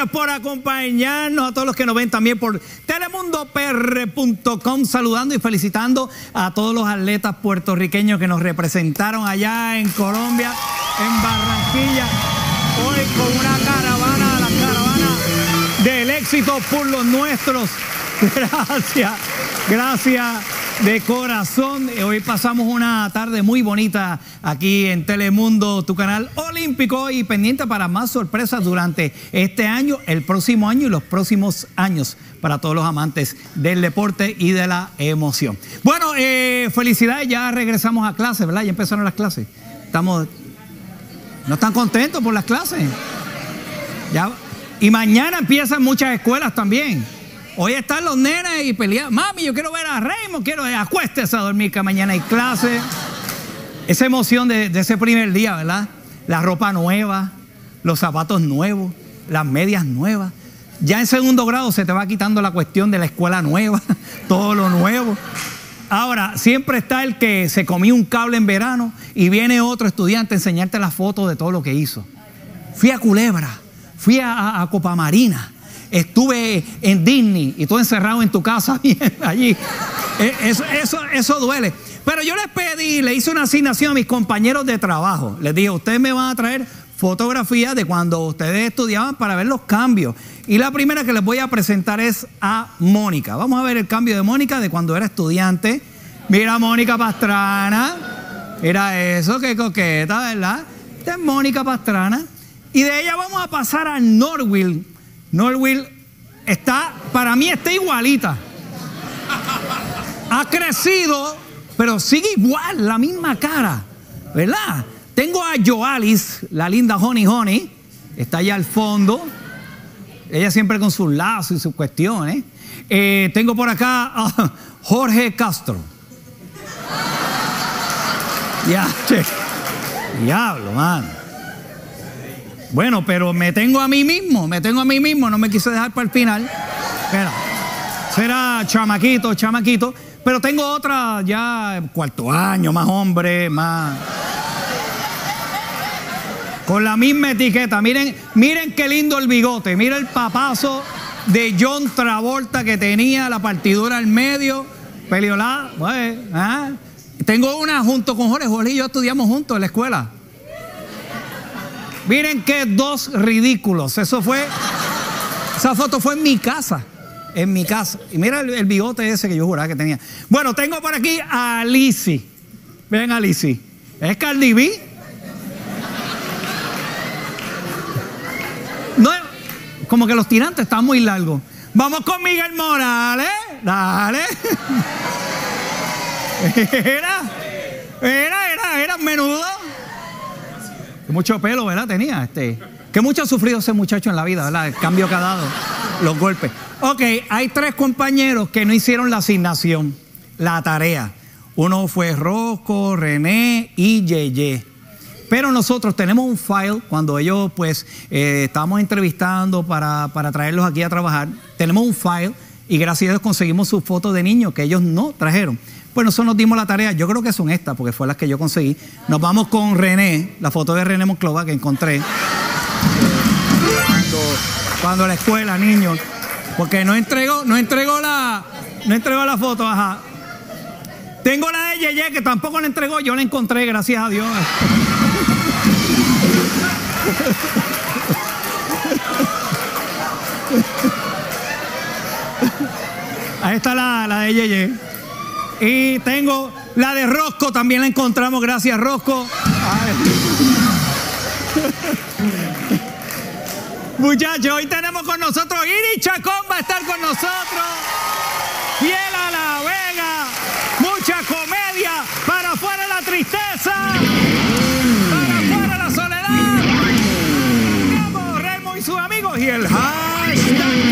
Gracias por acompañarnos, a todos los que nos ven también por telemundopr.com, saludando y felicitando a todos los atletas puertorriqueños que nos representaron allá en Colombia, en Barranquilla, hoy con una caravana, la caravana del éxito por los nuestros. Gracias de corazón. Hoy pasamos una tarde muy bonita aquí en Telemundo, tu canal olímpico, y pendiente para más sorpresas durante este año, el próximo año y los próximos años para todos los amantes del deporte y de la emoción. Bueno, felicidades, ya regresamos a clases, ¿verdad? Ya empezaron las clases. ¿No están contentos por las clases? Ya. Y mañana empiezan muchas escuelas también. Hoy están los nenes y pelean. Mami, yo quiero ver a Raymond, acuéstese a dormir, que mañana hay clase. Esa emoción de ese primer día, ¿verdad? La ropa nueva, los zapatos nuevos, las medias nuevas. Ya en segundo grado se te va quitando la cuestión de la escuela nueva, todo lo nuevo. Ahora, siempre está el que se comió un cable en verano y viene otro estudiante a enseñarte la foto de todo lo que hizo. Fui a Culebra, fui a Copa Marina. Estuve en Disney y tú encerrado en tu casa allí. Eso duele. Pero yo le hice una asignación a mis compañeros de trabajo. Les dije, ustedes me van a traer fotografías de cuando ustedes estudiaban para ver los cambios. Y la primera que les voy a presentar es a Mónica. Vamos a ver el cambio de Mónica de cuando era estudiante. Mira, Mónica Pastrana. Mira eso, qué coqueta, ¿verdad? Esta es Mónica Pastrana. Y de ella vamos a pasar a Norwil. Norwil para mí está igualita. Ha crecido, pero sigue igual, la misma cara, ¿verdad? Tengo a Joalis, la linda Honey, está allá al fondo. Ella siempre con sus lazos y sus cuestiones. Tengo por acá a Jorge Castro. Diablo, man. Bueno, pero me tengo a mí mismo, no me quise dejar para el final. Espera, será chamaquito, pero tengo otra ya cuarto año, más hombre, más... Con la misma etiqueta. Miren qué lindo el bigote, mira el papazo de John Travolta que tenía, la partidura al medio, peliolá, pues, Tengo una junto con Jorge y yo estudiamos juntos en la escuela. Miren qué dos ridículos. Esa foto fue en mi casa. Y mira el bigote ese que yo juraba que tenía. Bueno, tengo por aquí a Lizzy. Ven a Lizzy. ¿Es Cardi B? No, como que los tirantes están muy largos. Vamos con Miguel Morales. Dale. Era menudo. Mucho pelo, ¿verdad? Tenía que mucho ha sufrido ese muchacho en la vida, ¿verdad? El cambio que ha dado, los golpes. Ok, hay 3 compañeros que no hicieron la asignación, la tarea. Uno fue Rosco, René y Yeye. Pero nosotros tenemos un file, cuando ellos pues estábamos entrevistando para traerlos aquí a trabajar, tenemos un file y gracias a Dios conseguimos sus fotos de niños que ellos no trajeron. Pues nosotros nos dimos la tarea, yo creo que son estas, porque fue las que yo conseguí. Nos vamos con René, la foto de René Monclova que encontré. Cuando la escuela, niños. Porque no entregó la foto, ajá. Tengo la de Yeye, que tampoco la entregó, yo la encontré, gracias a Dios. Ahí está la de Yeye. Y tengo la de Rosco, también la encontramos, gracias Rosco. Muchachos, hoy tenemos con nosotros Iris Chacón, va a estar con nosotros. Fiel a la Vega, mucha comedia, para afuera la tristeza, para afuera la soledad. Vamos, Raymond y sus amigos y el hashtag.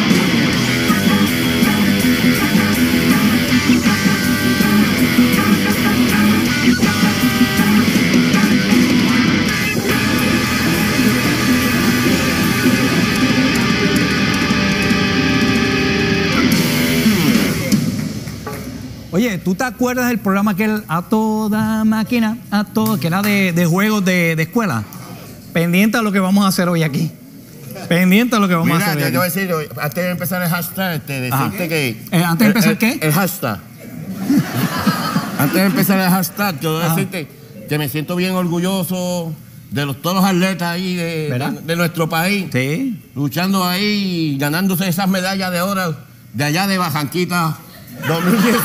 Oye, ¿tú te acuerdas del programa aquel A Toda Máquina, que era de juegos de escuela? Pendiente a lo que vamos a hacer hoy aquí. Pendiente a lo que vamos a hacer. Yo te voy a decir, antes de empezar el hashtag, decirte que... ¿Antes de empezar qué? El hashtag. Antes de empezar el hashtag, yo voy a decirte que me siento bien orgulloso de todos los atletas ahí de nuestro país. Sí. Luchando ahí, ganándose esas medallas de oro de allá de Barranquita 2018.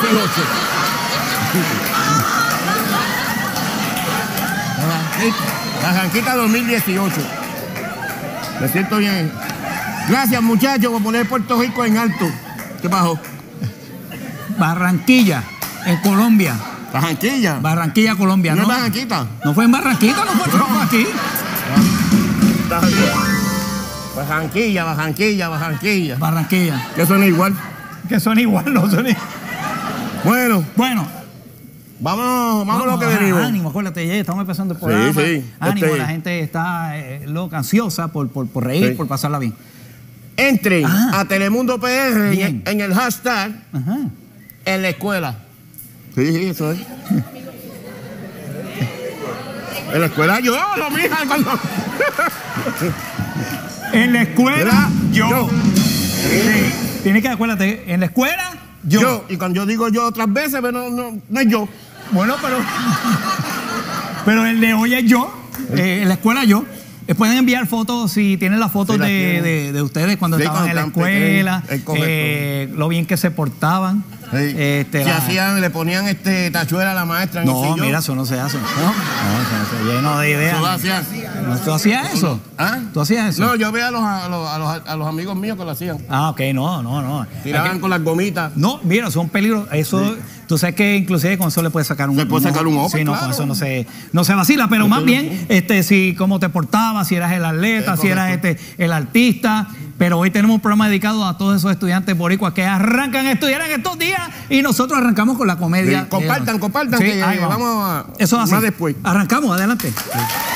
Barranquita 2018. Me siento bien. Gracias, muchachos, por poner Puerto Rico en alto. ¿Qué pasó? Barranquilla, en Colombia. Barranquilla. Barranquilla, Colombia. ¿No es Barranquita? No fue en Barranquita, no fue aquí. Barranquilla. Barranquilla. Que suena igual. Que son igual, no son igual. Bueno. Vamos a lo que venimos. Ánimo, acuérdate, ya estamos empezando el programa. Sí. Ánimo, la gente está loca, ansiosa por reír, por pasarla bien. Entren a Telemundo PR en el hashtag Ajá. en la escuela. Sí, eso es. En la escuela yo, mija. En la escuela yo. Sí. Tienes que acuérdate, en la escuela yo. Y cuando yo digo yo otras veces, pero no es yo. Bueno, pero el de hoy es yo. En la escuela yo. Pueden enviar fotos si tienen las fotos de ustedes cuando estaban en la escuela, lo bien que se portaban. Sí. Le ponían tachuela a la maestra en el sillón. Mira, eso no se hace. No, eso no se lleno de ideas. ¿Tú hacías eso? ¿Ah? ¿Tú hacías eso? No, yo veía a los amigos míos que lo hacían. Ok, no. Tiraban con las gomitas. No, mira, son peligros. Eso, tú sabes que inclusive con eso le puedes sacar un... Le puedes sacar un ojo, sí, no, claro. con eso no se vacila, pero más bien, si cómo te portabas, si eras el atleta, si eras el artista. Pero hoy tenemos un programa dedicado a todos esos estudiantes boricuas que arrancan a estudiar en estos días y nosotros arrancamos con la comedia. Sí, compartan, sí, que vamos a... Eso así. Más después. Arrancamos, adelante. Sí.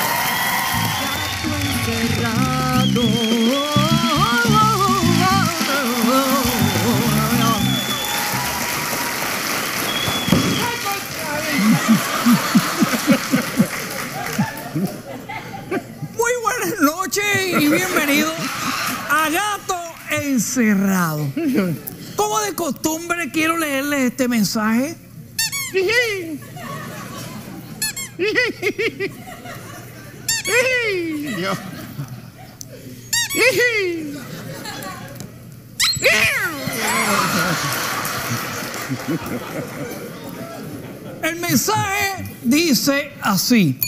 Muy buenas noches y bienvenidos a Gato Encerrado. Como de costumbre, quiero leerles este mensaje. Dios. El mensaje dice así: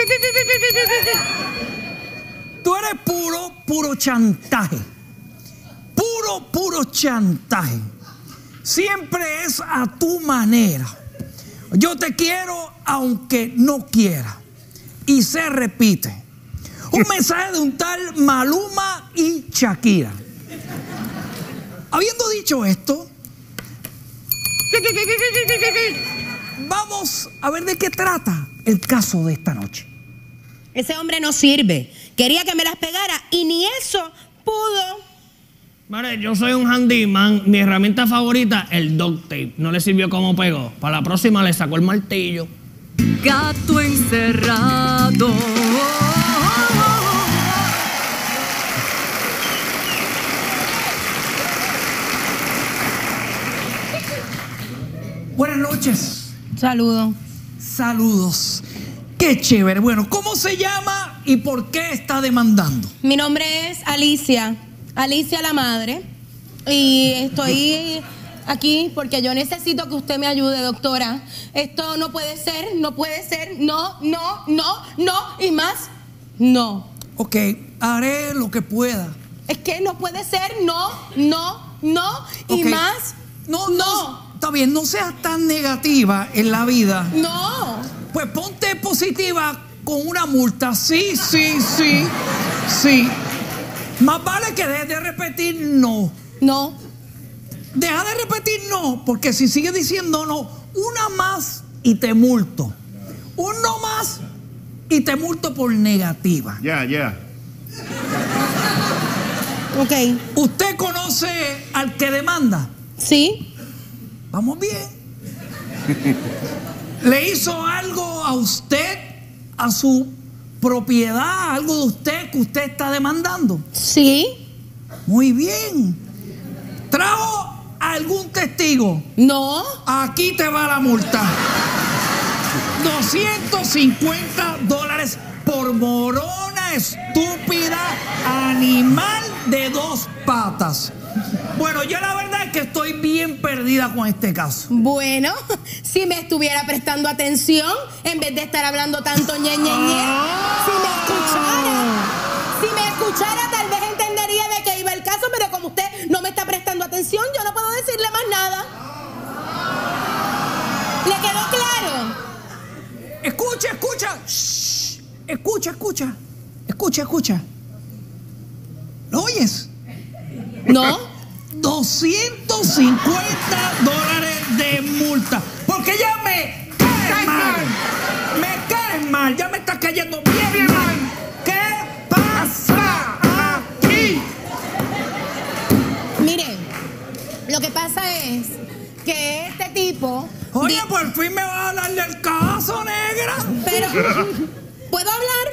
tú eres puro chantaje. Puro chantaje. Siempre es a tu manera. Yo te quiero aunque no quiera. Y se repite. Un mensaje de un tal Maluma y Shakira. Habiendo dicho esto, vamos a ver de qué trata el caso de esta noche. Ese hombre no sirve. Quería que me las pegara y ni eso pudo. Mare, yo soy un handyman. Mi herramienta favorita, el duct tape. No le sirvió como pegó. Para la próxima le sacó el martillo. Gato encerrado. Buenas noches. Saludos. Qué chévere. Bueno, ¿cómo se llama y por qué está demandando? Mi nombre es Alicia la madre. Y estoy aquí porque yo necesito que usted me ayude, doctora. Esto no puede ser. No. Y más, no. Ok, haré lo que pueda. Es que no puede ser. No. Y Ok. más, No. Está bien, no seas tan negativa en la vida. no. Pues ponte positiva con una multa. Sí. Más vale que dejes de repetir no. No. Deja de repetir no, porque si sigues diciendo no, una más y te multo. Un no más y te multo por negativa. Ya. Ok. ¿Usted conoce al que demanda? Sí. Vamos bien. ¿Le hizo algo a usted, a su propiedad, algo de usted que usted está demandando? Sí. Muy bien. ¿Trajo algún testigo? No. Aquí te va la multa. $250 por morona estúpida, animal de 2 patas. Bueno, yo la verdad es que estoy bien perdida con este caso. Bueno, si me estuviera prestando atención, en vez de estar hablando tanto ñe, ñe, ñe, si me escuchara, tal vez entendería de qué iba el caso, pero como usted no me está prestando atención, yo no puedo decirle más nada. ¿Le quedó claro? Escucha, escucha. Shh. Escucha, escucha. Escucha, escucha. ¿Lo oyes? No. $250 de multa. Porque ya me caes mal. Me caes mal. Ya me estás cayendo bien mal. ¿Qué pasa aquí? Mire, lo que pasa es que este tipo... Oye, por fin me vas a hablar del caso, negra. Pero, ¿puedo hablar?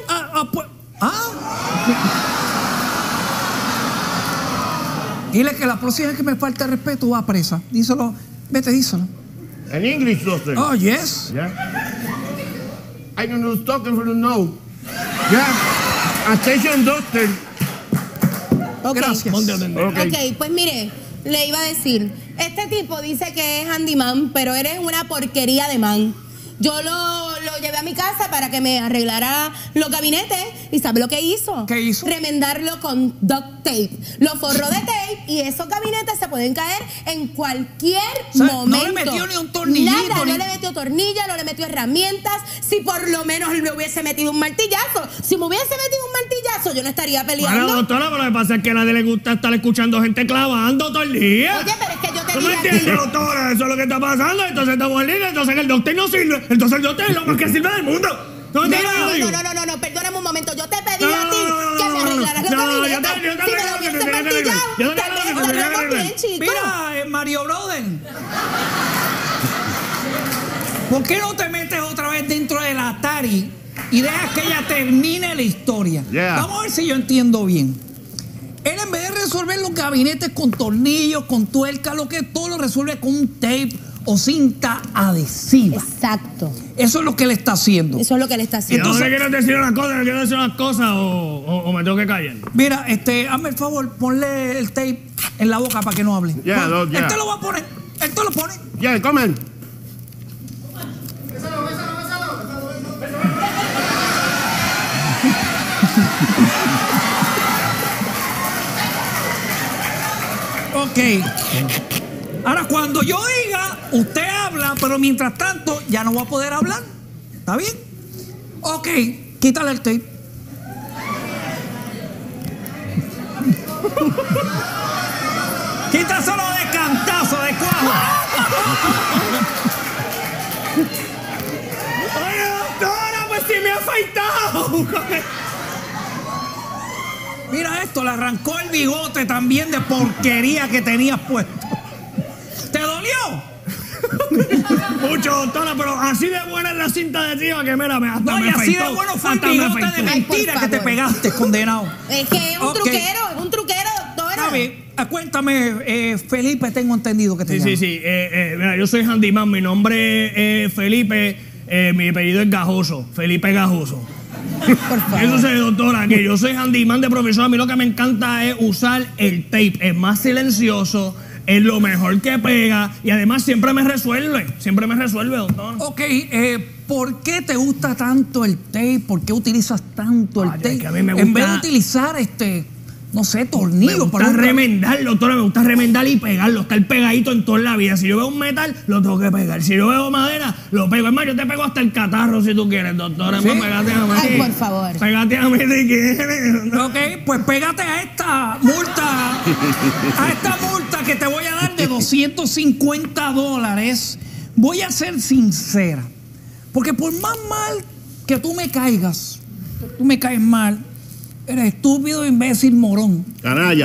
Dile que la próxima vez que me falta el respeto va a presa. Díselo, vete, díselo. In English, doctor. Oh, yes. Yeah. I don't know talking for the no. Yeah. Attention, doctor. Okay. Gracias. Ok, pues mire, le iba a decir, este tipo dice que es handyman, pero eres una porquería de man. Yo lo llevé a mi casa para que me arreglara los gabinetes y ¿sabe lo que hizo? ¿Qué hizo? Remendarlo con duct tape. Lo forró de tape y esos gabinetes se pueden caer en cualquier momento. No le metió ni un tornillito. Nada, no le metió tornilla, no le metió herramientas. Si por lo menos le hubiese metido un martillazo. Si me hubiese metido un martillazo, yo no estaría peleando. Bueno, doctora, pero lo que pasa es que a nadie le gusta estar escuchando gente clavando todo el día. Oye, pero es que yo te ¿Tú me dije a ti. entiendes, doctora? Eso es lo que está pasando. Entonces estamos en línea, entonces el doctor no sirve. Entonces el doctor es lo más que sirve del mundo. No, perdóname un momento. Yo te pedí a ti que me arreglaras los gabinetes. Si me lo hubiese martillado, tal vez estaríamos bien, chicos. Mira, Mario Brother. ¿Por qué no te metes otra vez dentro del Atari y dejas que ella termine la historia? Yeah. Vamos a ver si yo entiendo bien. Él, en vez de resolver los gabinetes con tornillos, con tuerca, todo lo resuelve con un tape o cinta adhesiva. Exacto. Eso es lo que él está haciendo. Eso es lo que él está haciendo. Entonces, ¿quieres decir unas cosas? ¿Quieres decir unas cosas o me tengo que callar? Mira, hazme el favor, ponle el tape en la boca para que no hable. Yeah, yeah. Él te lo va a poner. Él te lo pone. Yeah, come on. Ok. Ahora, cuando yo diga, usted habla, pero mientras tanto ya no va a poder hablar. ¿Está bien? Ok, quítale el tape. Quítaselo de cantazo, de cuajo. Oye, doctora, pues sí me ha afeitado. Mira esto, le arrancó el bigote también de porquería que tenías puesto. ¿Te dolió? Mucho, doctora, pero así de buena es la cinta adhesiva que mira, hasta No, me y así afeitó. de bueno fue el Hasta me bigote afeitó. de mentira que te pegaste, condenado. Es que es un Ok. truquero, doctora. Está bien. Cuéntame, Felipe, tengo entendido que te llamas. Sí. Mira, yo soy handyman, mi nombre es Felipe, mi apellido es Gajoso, Felipe Gajoso. Por favor. Eso sucede, doctora, que yo soy handyman de profesión. A mí lo que me encanta es usar el tape. Es más silencioso, es lo mejor que pega y además siempre me resuelve, doctor. Ok, ¿por qué te gusta tanto el tape? ¿Por qué utilizas tanto el Ay, tape? es que a mí me En vez de gusta- utilizar no sé, Me tornillos. gusta remendar, doctora, me gusta remendar y pegarlo, estar pegadito en toda la vida. Si yo veo un metal, lo tengo que pegar. Si yo veo madera, lo pego. Es más, yo te pego hasta el catarro si tú quieres, doctora. ¿Sí? Es más, pégate a mí. Ay, por favor. Pégate a mí si quieres. Ok, pues pégate a esta multa. A esta multa que te voy a dar de $250. Voy a ser sincera. Porque por más mal que tú me caigas, tú me caes mal, eres estúpido, imbécil, morón. Canalla.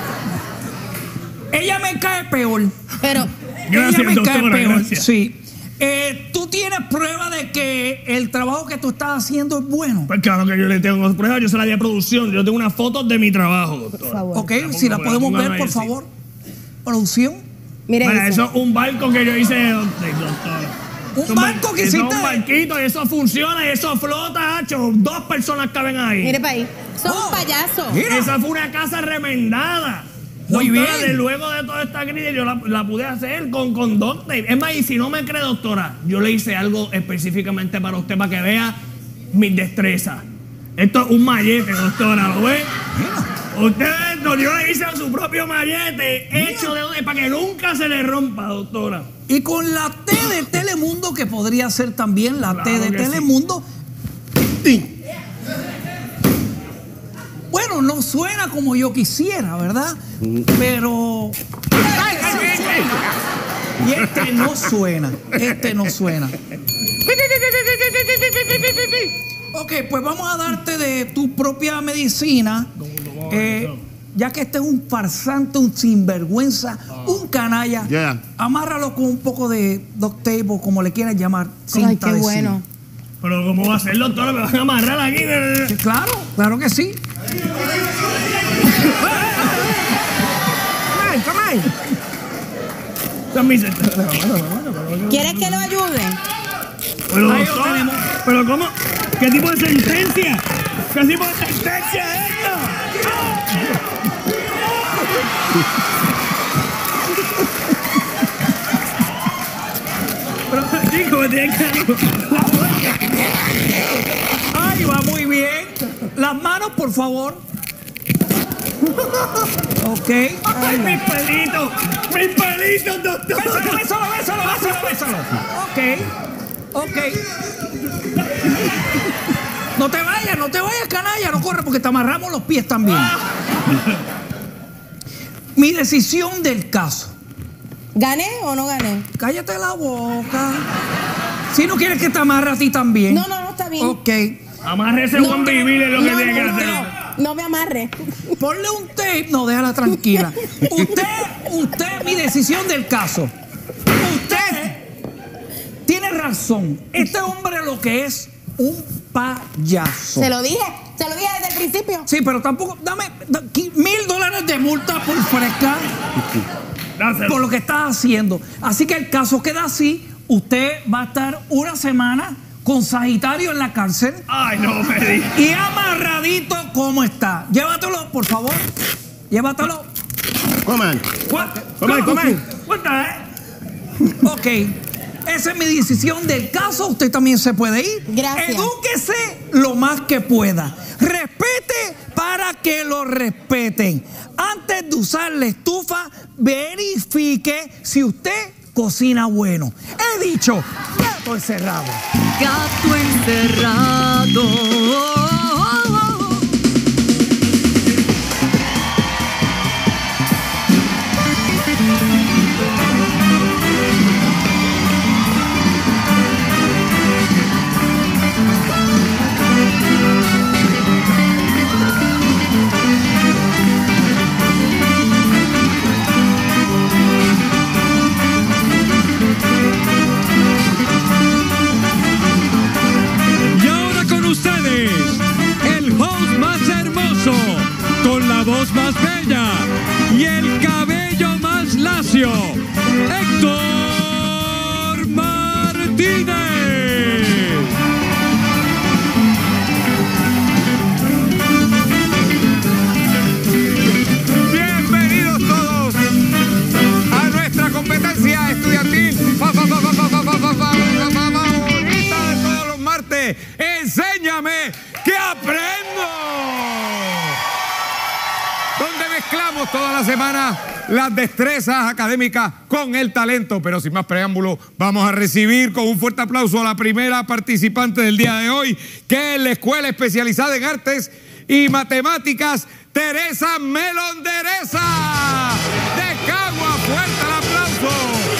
Ella me cae peor. Pero, Gracias, Ella me cae doctora, peor. gracias. Sí. ¿Tú tienes prueba de que el trabajo que tú estás haciendo es bueno? Pues claro que yo le tengo pruebas, yo se la di a producción, yo tengo unas fotos de mi trabajo, doctora. Por favor. Ok, si la podemos ver, por favor. Producción. Mire Mira, eso. eso es un barco que yo hice, doctora. Un barco que eso hiciste. es un barquito y eso funciona y eso flota, hacho. 2 personas caben ahí. Mire para ahí. Son Oh, un payaso. mira. Esa fue una casa remendada. Muy Doctora, bien. Luego de toda esta crisis yo la pude hacer con duct tape. Es más, y si no me cree, doctora, yo le hice algo específicamente para usted, para que vea mis destrezas. Esto es un mallete, doctora, ¿lo ve? Usted, no, yo le hice su propio mallete hecho de para que nunca se le rompa, doctora. Y con la T de Telemundo, que podría ser también la T Claro de que sí. Telemundo. Sí. Bueno, no suena como yo quisiera, ¿verdad? Pero... Y este no suena. Este no suena. Ok, pues vamos a darte de tu propia medicina. Ya que este es un farsante, un sinvergüenza, un canalla, Yeah. amárralo con un poco de duct tape o como le quieras llamar. Ay, cinta qué adhesiva. bueno. Pero ¿cómo va a ser, doctora? Me van a amarrar aquí. Sí, claro, claro que sí. Esa es mi ¿Quieres que lo ayude? Pero, Ahí lo doctora, tenemos. ¿pero cómo? ¿Qué tipo de sentencia? ¿Qué tipo de sentencia es esta? Pero, chico, me tiene que... Ay, va muy bien. Las manos, por favor. Ok. ¡Ay, mis pelitos! ¡Mis pelitos, doctor! Bésalo, bésalo, bésalo, bésalo, bésalo. Ok. No te vayas, canalla, no corre porque te amarramos los pies también. Mi decisión del caso. ¿Gané o no gané? Cállate la boca. Si no quieres que te amarre a ti también. No, está bien. Ok. Amárrese Juan Vivir es lo que tiene que hacer. No me amarre. Ponle un tape. No, déjala tranquila. Usted, mi decisión del caso. Usted tiene razón. Este hombre lo que es un payaso. Se lo dije desde el principio. Sí, pero tampoco. Dame $1,000 de multa por fresca Dáselo. por lo que estás haciendo. Así que el caso queda así. Usted va a estar una semana con Sagitario en la cárcel Ay, no me digas. y amarradito como está. Llévatelo, por favor. Llévatelo. Coman. Coman. Ok. Esa es mi decisión del caso. Usted también se puede ir. Gracias. Edúquese lo más que pueda. Respete para que lo respeten. Antes de usar la estufa, verifique si usted cocina bueno. He dicho, gato encerrado. Gato encerrado. Y ahora con ustedes, el host más hermoso, con la voz más bella y el cabello más lacio, Héctor Martínez. Bienvenidos todos a nuestra competencia estudiantil favorita de todos los martes. ¡Enséñame que aprendo! Donde mezclamos toda la semana las destrezas académicas con el talento. Pero sin más preámbulo, vamos a recibir con un fuerte aplauso a la primera participante del día de hoy, que es la Escuela Especializada en Artes y Matemáticas, Teresa Melondereza, de Cagua. ¡Fuerte el aplauso!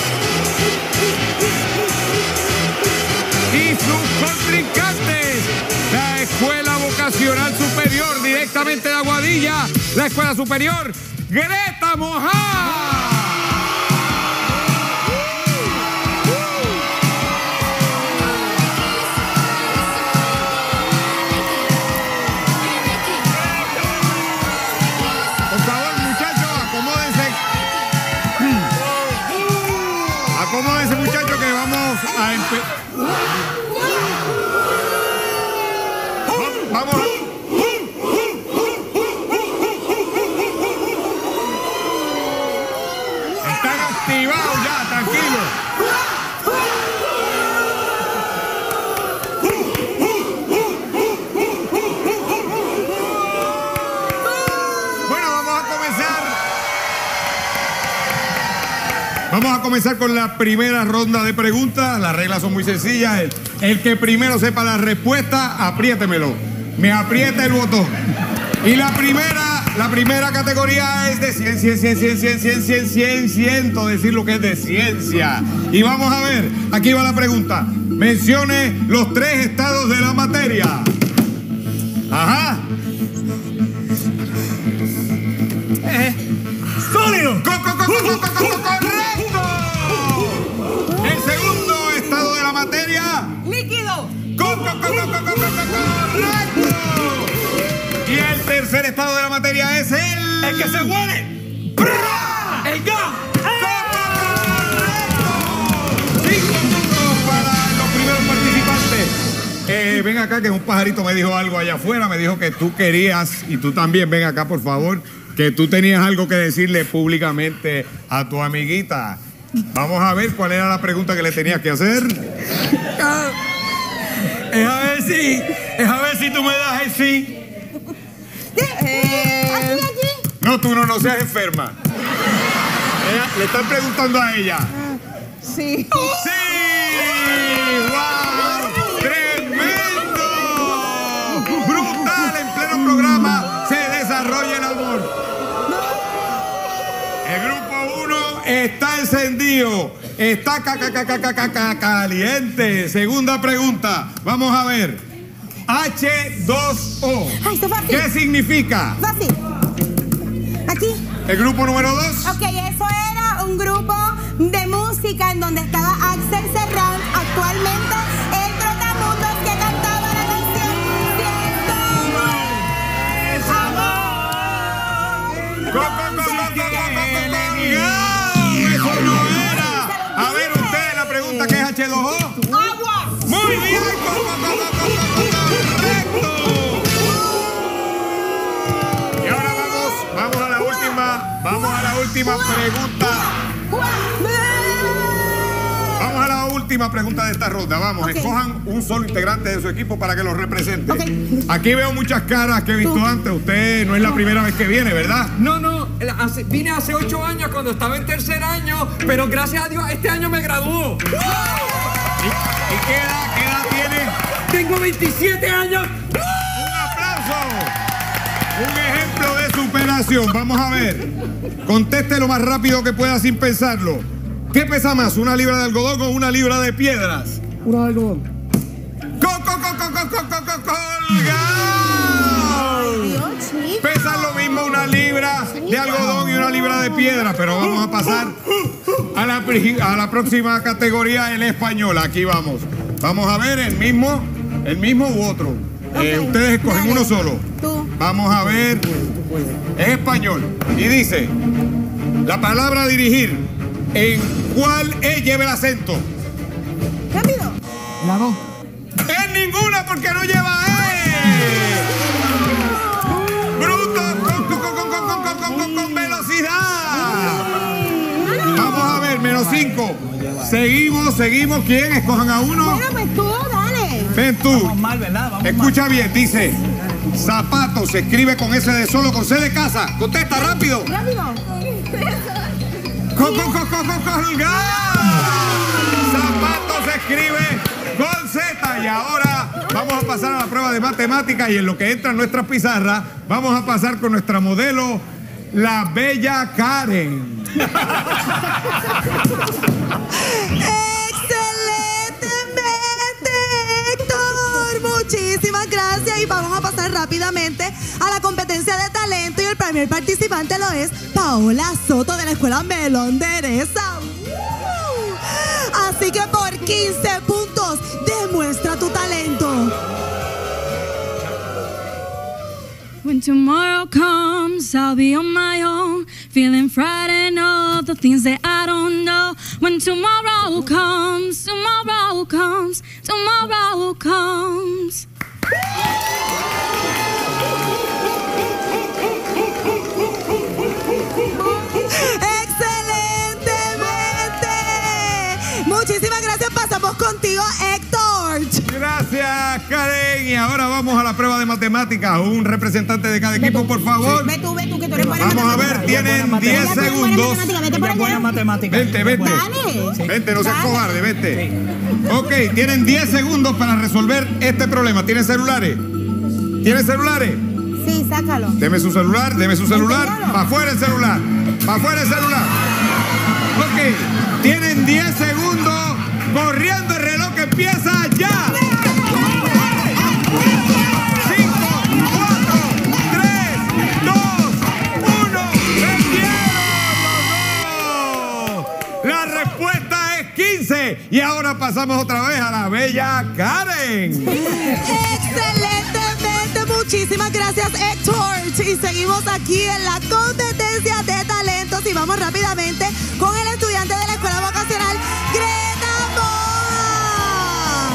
Y sus contrincantes, la Escuela Vocacional Superior, directamente de Aguadilla, la Escuela Superior Greta Mojá. Activado ya, tranquilo. Vamos a comenzar con la primera ronda de preguntas. Las reglas son muy sencillas. El que primero sepa la respuesta, apriétemelo. Me aprieta el botón. Y la primera categoría es de ciento, decir lo que es de ciencia. Y vamos a ver, aquí va la pregunta. Mencione los 3 estados de la materia. Ajá. ¡Sólido! ¡Correcto! El segundo estado de la materia. ¡Líquido! ¡Correcto! Y el tercer estado de la materia es el... ¡El que se huele! ¡El gas! ¡Correcto! 5 puntos para los primeros participantes. Ven acá, que un pajarito me dijo algo allá afuera. Me dijo que tú querías, y tú también, ven acá, por favor, que tú tenías algo que decirle públicamente a tu amiguita. Vamos a ver cuál era la pregunta que le tenías que hacer. Es a ver si tú me das el sí. No, tú no seas enferma. Le están preguntando a ella. Sí. ¡Sí! ¡Wow! ¡Tremendo! ¡Brutal! En pleno programa se desarrolla el amor. El grupo 1 está encendido. Está caliente. Segunda pregunta. Vamos a ver. H2O. Ay, está fácil. ¿Qué significa? Fácil. Aquí. El grupo número 2. Ok, eso era un grupo de música en donde estaba Axel Serrán, actualmente el trotamundos que cantaba la canción ¡Eso no era! A ver, ustedes, la pregunta que es H2O. ¡Agua! ¡Muy bien! ¡Correcto! Y ahora vamos a la última pregunta. Vamos a la última pregunta de esta ronda. Vamos, Ok. escojan un solo integrante de su equipo para que los represente. Ok. Aquí veo muchas caras que he visto antes. Usted no es la primera vez que viene, ¿verdad? No, vine hace 8 años cuando estaba en tercer año, pero gracias a Dios este año me graduó. ¿Y qué edad tiene? Tengo 27 años. ¡Un aplauso! Un ejemplo de superación. Vamos a ver. Conteste lo más rápido que pueda sin pensarlo. ¿Qué pesa más, una libra de algodón o una libra de piedras? Una de algodón. ¡Colgado! Dios, chico. Pesan lo mismo una libra de algodón y una libra de piedra, pero vamos a pasar a la próxima categoría, el español. Aquí vamos. Vamos a ver el mismo u otro. Ustedes escogen Dale. uno solo. Tú. Vamos a ver. Es español. Y dice, la palabra dirigir, ¿en cuál lleva el acento? Rápido. La 2. En ninguna, porque no lleva bruto, con velocidad. Vamos a ver, -5. Seguimos. ¿Quién? Escojan a uno. Bueno, pues tú, dale. Ven tú. Vamos mal, ¿verdad? Vamos Escucha bien, dice, zapato se escribe con S de solo, con C de casa. Contesta rápido. Rápido. Colgado. Zapato se escribe con Z. Y ahora vamos a pasar a la prueba de matemáticas, y en lo que entra en nuestra pizarra vamos a pasar con nuestra modelo, la bella Karen. Excelentemente, Héctor. Muchísimas gracias. Y vamos a pasar rápidamente a la competencia de talento. Y el primer participante lo es Paola Soto, de la Escuela Melón Dereza. Así que por 15 puntos demuestra tu talento. When tomorrow comes, I'll be on my own, feeling frightened of the things that I don't know. When tomorrow comes, tomorrow comes, tomorrow comes. Excelentemente, Vamos contigo, Héctor. Gracias, Karen. Y ahora vamos a la prueba de matemáticas. Un representante de cada equipo, por favor. Ve tú, que tú eres buena Vamos a ver, tienen 10 segundos. Buena matemática. Vente. Dale. Vente, no seas Dale. cobarde, vente. Ok, tienen 10 segundos para resolver este problema. ¿Tienen celulares? ¿Tienen celulares? Sí, sácalo. Deme su celular. Para afuera el celular. Ok, tienen 10 segundos. Corriendo el reloj que empieza ya. 5, 4, 3, 2, 1. ¡Perdieron! La respuesta es 15. Y ahora pasamos otra vez a la bella Karen. Excelentemente, muchísimas gracias, Héctor. Y seguimos aquí en la competencia de talentos y vamos rápidamente con el estudiante de la Escuela Vocacional, Greta Moa.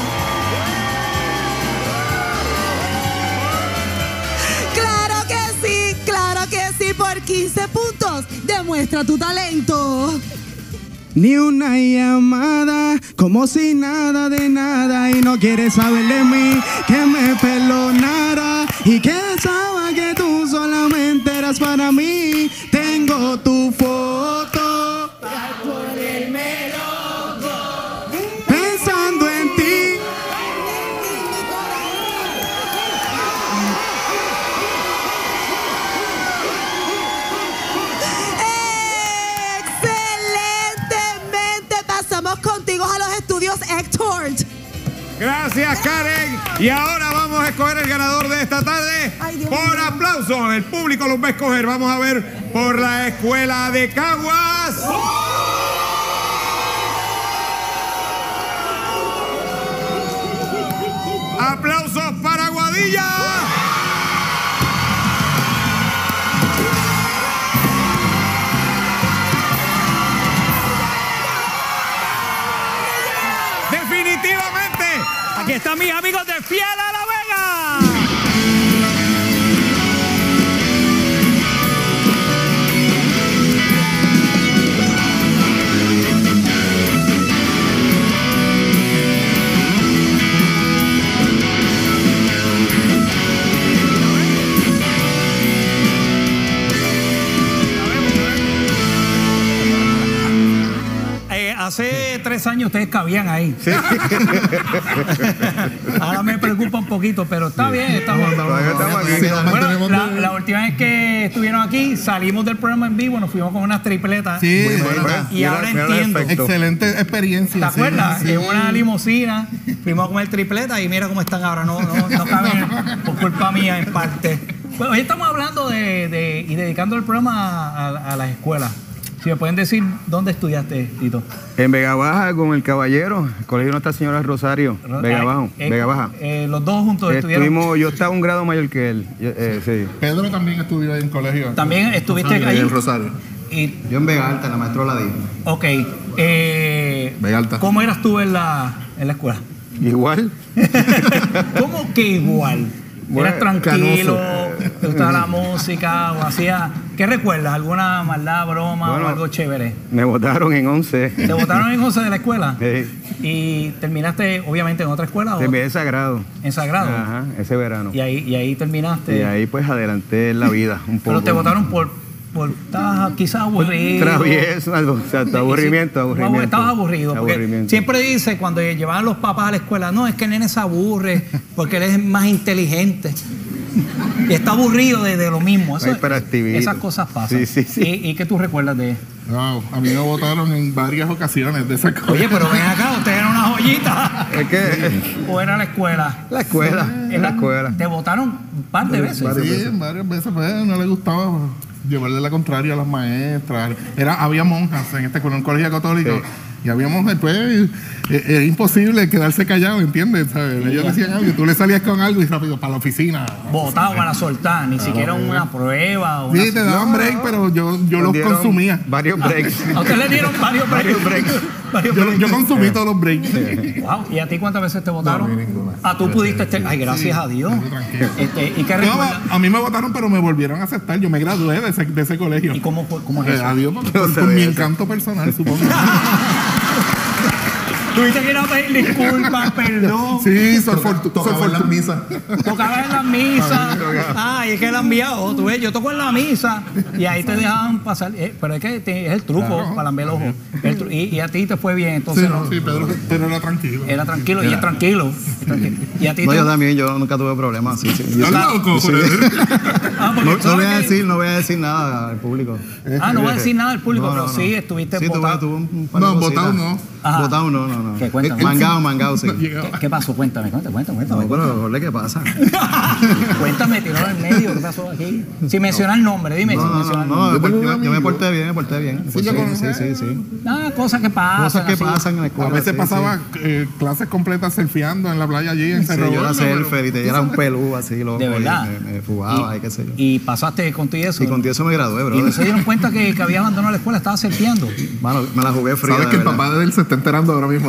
Claro que sí, por 15 puntos. Demuestra tu talento. Ni una llamada, como si nada de nada. Y no quieres saber de mí, que me perdonara. Y que pensaba que tú solamente eras para mí. Tengo tu foto, pensando en ti. Excelentemente, pasamos contigo a los estudios, Héctor. Gracias, Karen. Y ahora vamos a escoger el ganador de esta tarde. Ay, Dios Por mío. aplauso, el público los va a escoger. Vamos a ver por la Escuela de Caguas. Aplausos para Aguadilla. Definitivamente. Aquí están mis amigos de Fiel a la Vega. Hace 3 años ustedes cabían ahí. Sí. Ahora me preocupa un poquito, pero está bien. Estamos aquí. Bueno, la última vez que estuvieron aquí, salimos del programa en vivo, nos fuimos con unas tripletas. Sí, Y ahora entiendo. excelente experiencia. ¿Te acuerdas? Sí. En una limusina fuimos a comer tripleta y mira cómo están ahora. No caben por culpa mía en parte. Pues hoy estamos hablando y dedicando el programa a las escuelas. Si me pueden decir dónde estudiaste, Tito. En Vega Baja con el Caballero, el colegio Nuestra Señora Rosario, Vega Baja. Los dos juntos estuvieron. Yo estaba un grado mayor que él. Sí. Pedro también estudió en colegio. También estuviste allí. En Rosario. Yo en Vega Alta, en la maestra Ladino. Ok. Vega Alta. ¿Cómo eras tú en la escuela? Igual. ¿Cómo que igual? Bueno, ¿Eras tranquilo? canoso. ¿Te gustaba la música? ¿O hacía? ¿Qué recuerdas? ¿Alguna maldad, broma Bueno, o algo chévere? Me votaron en 11. ¿Te votaron en 11 de la escuela? Sí. ¿Y terminaste obviamente en otra escuela? Terminé en Sagrado. ¿En Sagrado? Ajá, ese verano. Y ahí terminaste. Y ahí pues adelanté en la vida un poco. Pero te votaron por estabas quizás aburrido. Travieso, o sea, aburrimiento. Estabas aburrido. Porque Aburrimiento. siempre dice cuando llevaban los papás a la escuela, no, es que el nene se aburre porque él es más inteligente. Y está aburrido de lo mismo. Eso, esas cosas pasan. Sí. ¿Y qué tú recuerdas de? No, a mí me votaron en varias ocasiones de esa cosa. Oye, pero ven acá, usted era una joyita. Es que ¿O era la escuela? la escuela. ¿Te votaron un par de veces? Sí, varias veces, pues no le gustaba llevarle la contraria a las maestras. Había monjas en este un colegio católico. Sí. Y había monjas, pues era imposible quedarse callado, ¿entiendes? ¿Sabes? Ellos decían algo y tú le salías con algo y rápido para la oficina. Votado para soltar, ni siquiera una prueba. O sí, te daban break, pero yo los consumía. Varios breaks. ¿A usted le dieron varios breaks? Yo consumí todos los breaks. Wow. ¿Y a ti cuántas veces te votaron? Tú pudiste. Ay, gracias a Dios. ¿Y qué recuerdas? A mí me votaron, pero me volvieron a aceptar. Yo me gradué de ese colegio. ¿Y cómo es eso? Adiós, por mi encanto personal, supongo. Tuviste que ir a pedir disculpas, perdón. Sí, tocaba en las misas. Tocaba en las misas. Y es que la han enviado. Tú ves, yo toco en la misa y ahí te dejaban pasar. Pero es que es el truco para lamber el ojo. Y a ti te fue bien, entonces. Sí, no, sí, Pedro era tranquilo. Era tranquilo y es tranquilo. Y a ti No, yo también, yo nunca tuve problemas. Sí, sí. ¿Estás loco? Sí. No voy a decir nada al público. No voy a decir nada al público, pero sí, estuviste votado. Tuve un par de votado no. Votado no. ¿Qué cuéntame? Mangado, sí. ¿Qué pasó? Cuéntame. No, pero Jorge, ¿qué pasa? Cuéntame, tiró en el medio, ¿qué pasó aquí? Sin mencionar el nombre, dime. Yo me porté bien. Sí. Cosas que pasan. Cosas que pasan en la escuela. A veces pasaba clases completas surfeando en la playa allí en Cerro Gordo. Yo era surfer y te era un pelú así, loco. De verdad. Me fugaba y qué sé yo. ¿Y pasaste contigo eso? Y contigo eso me gradué, bro. ¿Y no se dieron cuenta que había abandonado la escuela? Estaba surfeando. Mano, me la jugué fría. Sabes que el papá de él se está enterando ahora mismo.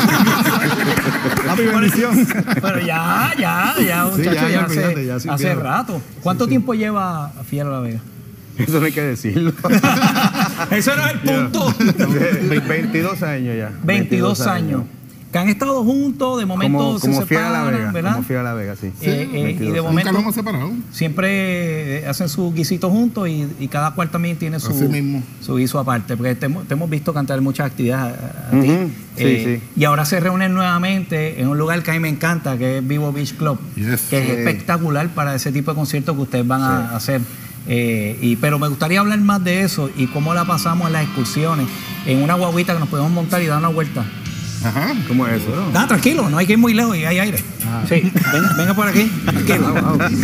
Mi bendición. Pero ya, muchacho, hace rato. ¿Cuánto tiempo lleva Fiel a la Vega? Eso no hay que decirlo. Eso no es el punto. 22 años ya. 22 años. Que han estado juntos, de momento se separan, ¿verdad? Como Fiel a la Vega, sí. Y de momento nunca lo hemos separado. Siempre hacen sus guisitos juntos y cada cual también tiene su guiso aparte. Porque te hemos visto cantar muchas actividades a ti. Sí. Y ahora se reúnen nuevamente en un lugar que a mí me encanta, que es Vivo Beach Club, que es espectacular para ese tipo de conciertos que ustedes van a hacer. Pero me gustaría hablar más de eso y cómo la pasamos en las excursiones, en una guaguita que nos podemos montar y dar una vuelta. Ajá. ¿Cómo es eso? Tranquilo, no hay que ir muy lejos y hay aire. Sí, venga por aquí, tranquilo.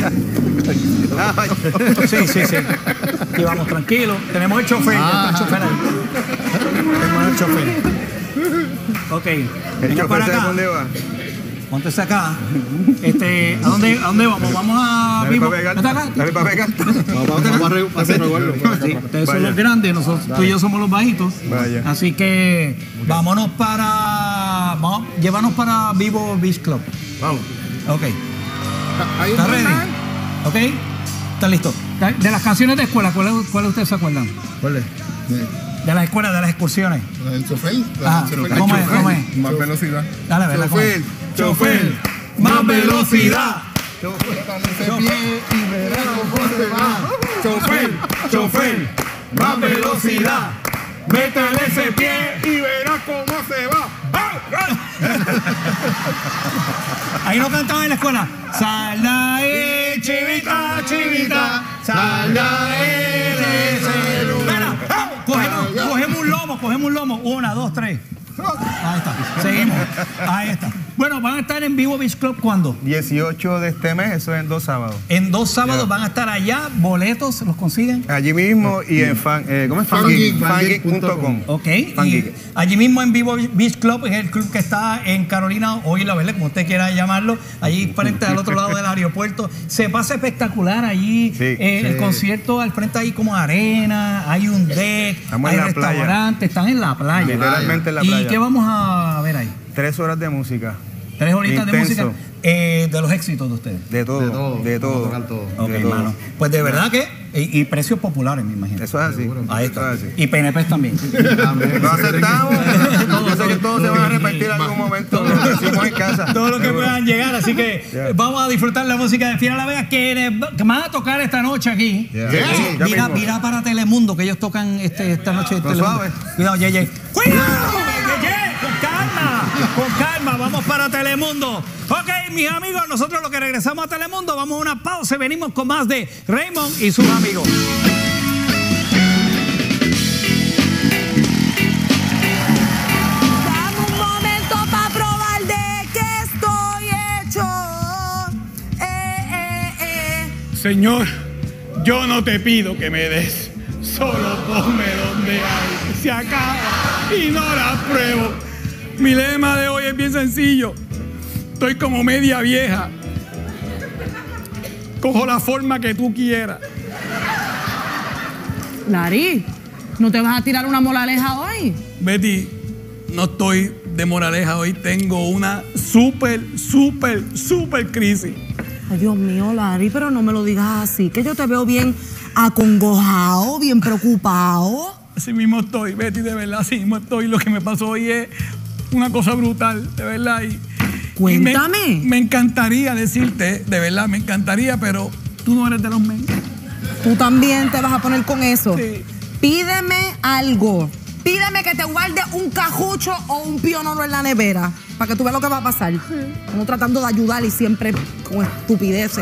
Sí. Aquí vamos, tranquilo. Tenemos el chofer, ya está el chofer ahí. Tenemos el chofer. Ok, venga para acá. ¿Dónde va? Póntese acá. ¿A dónde vamos? Vamos a Vivo. Dale para pegar. Ustedes son los grandes, tú y yo somos los bajitos. Vaya. Así que llévanos para Vivo Beach Club. Vamos. Ok. ¿Está ready? Ok. ¿Está listo? De las canciones de escuela, ¿cuáles ustedes se acuerdan? ¿Cuál es? De las escuelas, de las excursiones. El chofer. ¿Cómo es? Más velocidad. Dale, ¿verdad? Chofer, más velocidad. Chofer, más velocidad. Métale ese pie y verás cómo se va. Ahí no cantaban en la escuela. Sal de ahí, chivita. Sal de ahí de ese lugar. Cogemos un lomo. 1, 2, 3. Ahí está. Seguimos. Ahí está. Bueno, van a estar en Vivo Beach Club ¿cuándo? 18 de este mes, eso es en 2 sábados. En 2 sábados van a estar allá. ¿Boletos los consiguen? Allí mismo y en fangeek.com. Ok. Y allí mismo en Vivo Beach Club, es el club que está en Carolina o Isla Verde, como usted quiera llamarlo, allí frente al otro lado del aeropuerto. Se pasa espectacular allí. El concierto al frente hay como arena, hay un deck, hay restaurantes, están en la playa. Literalmente en la playa. ¿Y qué vamos a ver ahí? 3 horas de música. 3 horitas de música. De los éxitos de ustedes. De todo. Ok, hermano. Pues de verdad que. Y precios populares, me imagino. Eso es así. Ahí está. Y PNP también. Lo aceptamos. Yo sé que todos se van a repartir en algún momento. Lo hicimos en casa. Todo lo que puedan llegar. Así que vamos a disfrutar la música de Fiel a la Vega que van a tocar esta noche aquí. Mira para Telemundo, que ellos tocan esta noche de Telemundo. Cuidado, Yeye. ¡Cuidado! Con calma, vamos para Telemundo. Ok, mis amigos, nosotros lo que regresamos a Telemundo, vamos a una pausa y venimos con más de Raymond y sus amigos. Dame un momento para probar de qué estoy hecho. Señor, yo no te pido que me des, solo ponme donde hay. Se acaba y no la pruebo. Mi lema de hoy es bien sencillo. Estoy como media vieja. Cojo la forma que tú quieras. Larry, ¿no te vas a tirar una moraleja hoy? Betty, no estoy de moraleja hoy. Tengo una súper crisis. Ay, Dios mío, Larry, pero no me lo digas así, que yo te veo bien acongojado, bien preocupado. Así mismo estoy, Betty, de verdad, así mismo estoy. Lo que me pasó hoy es una cosa brutal, de verdad. Cuéntame. Me encantaría decirte, de verdad, me encantaría, pero tú no eres de los men. Tú también te vas a poner con eso. Sí. Pídeme algo. Pídeme que te guarde un cajucho o un pionono en la nevera para que tú veas lo que va a pasar. Estamos tratando de ayudar y siempre con estupideces.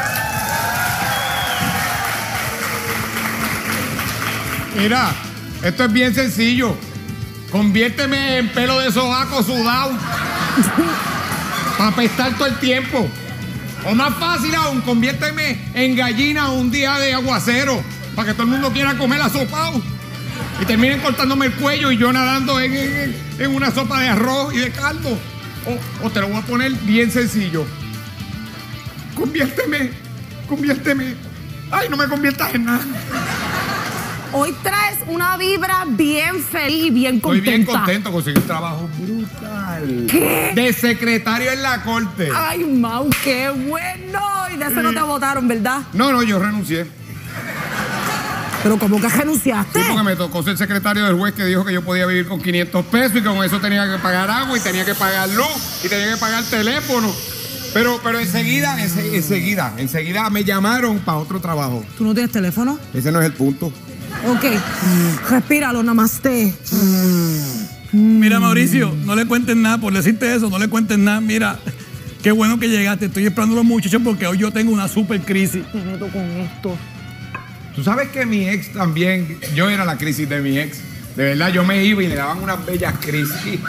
Mira, esto es bien sencillo. Conviérteme en pelo de sobaco sudado para apestar todo el tiempo. O más fácil aún, conviérteme en gallina un día de aguacero para que todo el mundo quiera comer asopado y terminen cortándome el cuello y yo nadando en una sopa de arroz y de caldo. O te lo voy a poner bien sencillo. Conviérteme. Ay, no me conviertas en nada. Hoy traes una vibra bien feliz y bien contenta. Estoy bien contento, conseguí un trabajo brutal. ¿Qué? De secretario en la corte. Ay, Mau, qué bueno. Y de eso no te votaron, ¿verdad? No, yo renuncié. ¿Pero cómo que renunciaste? Sí, porque me tocó ser secretario del juez que dijo que yo podía vivir con 500 pesos y con eso tenía que pagar agua y tenía que pagar luz y tenía que pagar teléfono. Pero enseguida me llamaron para otro trabajo. ¿Tú no tienes teléfono? Ese no es el punto. Ok. Respíralo, namaste. Mira, Mauricio, no le cuentes nada, por decirte eso, no le cuentes nada. Mira, qué bueno que llegaste. Estoy esperando a los muchachos porque hoy yo tengo una super crisis. Me meto con esto. Tú sabes que mi ex también, yo era la crisis de mi ex. De verdad, yo me iba y le daban unas bellas crisis.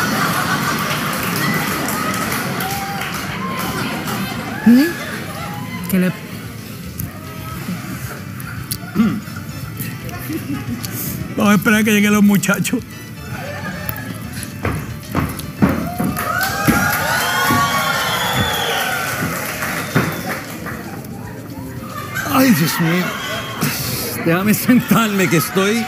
¿Qué le...? Vamos a esperar que lleguen los muchachos. Ay, Dios mío. Déjame sentarme que estoy...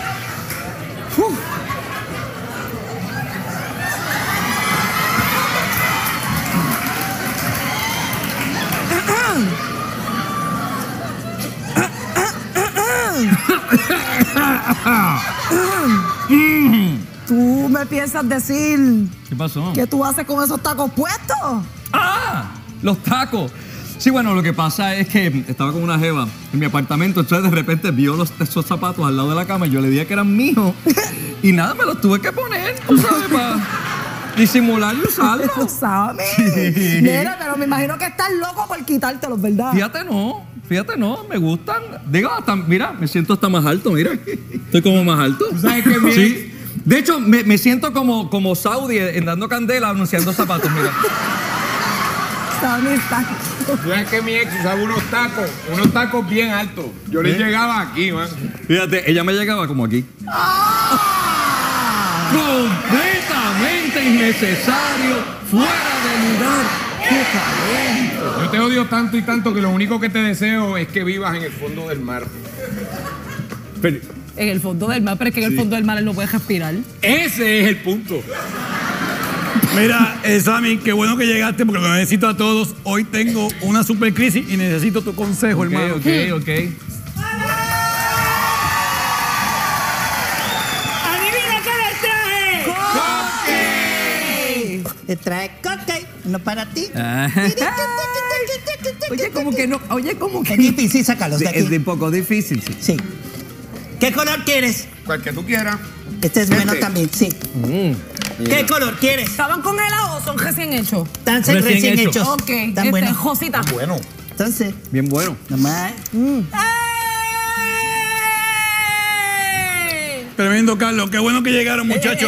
¿Tú me piensas decir ¿Qué pasó? qué tú haces con esos tacos puestos? ¡Ah! Los tacos. Sí, bueno, lo que pasa es que estaba con una jeva en mi apartamento, entonces de repente vio esos zapatos al lado de la cama y yo le dije que eran míos. Y nada, me los tuve que poner, tú sabes, para disimular y usarlos. ¿Lo sabes? Sí. Mira, pero me imagino que estás loco por quitártelos, ¿verdad? Fíjate, no, me gustan. Digo, hasta, mira, me siento hasta más alto, mira. Estoy como más alto. ¿Sabes qué? Sí. De hecho, me siento como Saudi dando candela anunciando zapatos, mira. ¿Sabes que mi ex usaba unos tacos bien altos? Yo les llegaba aquí, man. Fíjate, ella me llegaba como aquí. Completamente innecesario, fuera de lugar. ¡Qué talento! Yo te odio tanto y tanto que lo único que te deseo es que vivas en el fondo del mar. Pero, En el fondo del mar, pero es que en el fondo del mar él no puede respirar. ese es el punto. Mira, Sammy, qué bueno que llegaste porque lo necesito a todos. Hoy tengo una super crisis y necesito tu consejo, hermano. Ok. ¡Adivina qué les traje! Te trae coque, no para ti. Oye, como que no. Es difícil sacarlos de aquí. Es un poco difícil, sí. Sí. ¿Qué color quieres? Cual que tú quieras. Este es bueno también, sí. ¿Qué color quieres? ¿Estaban congelados o son recién hechos? Están recién hechos. Ok, Tan buenos. Josita. Bueno. Entonces, Bien bueno. nomás. Tremendo, Carlos. Qué bueno que llegaron, muchachos.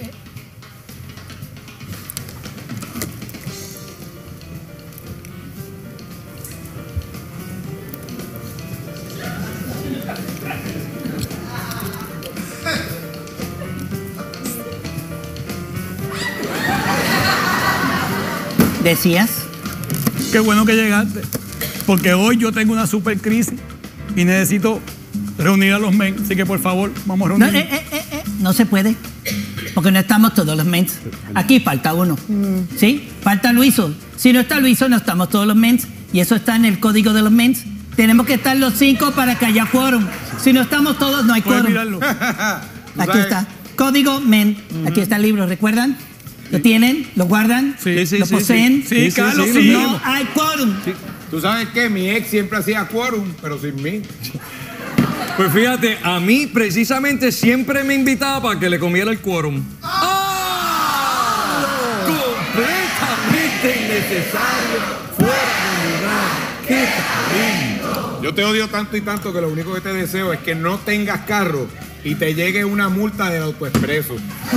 ¿Decías? Qué bueno que llegaste. Porque hoy yo tengo una super crisis y necesito reunir a los men. Así que, por favor, vamos a No, reunirnos. no se puede. Porque no estamos todos los mens. Aquí falta uno. ¿Sí? Falta Luiso. Si no está Luiso, no estamos todos los mens. Y eso está en el código de los mens. Tenemos que estar los 5 para que haya quórum. Si no estamos todos, no hay Puedes quórum. mirarlo. Aquí está. Código men. Aquí está el libro, ¿recuerdan? ¿Lo tienen? ¿Lo guardan? Sí, ¿Lo poseen? Sí, Carlos, sí. No hay quórum. Sí. ¿Tú sabes qué? Mi ex siempre hacía quórum, pero sin mí. Pues fíjate, a mí precisamente siempre me invitaba para que le comiera el quórum. Completamente innecesario, fuera de lugar. ¡Qué talento! Yo te odio tanto y tanto que lo único que te deseo es que no tengas carro y te llegue una multa del autoexpreso.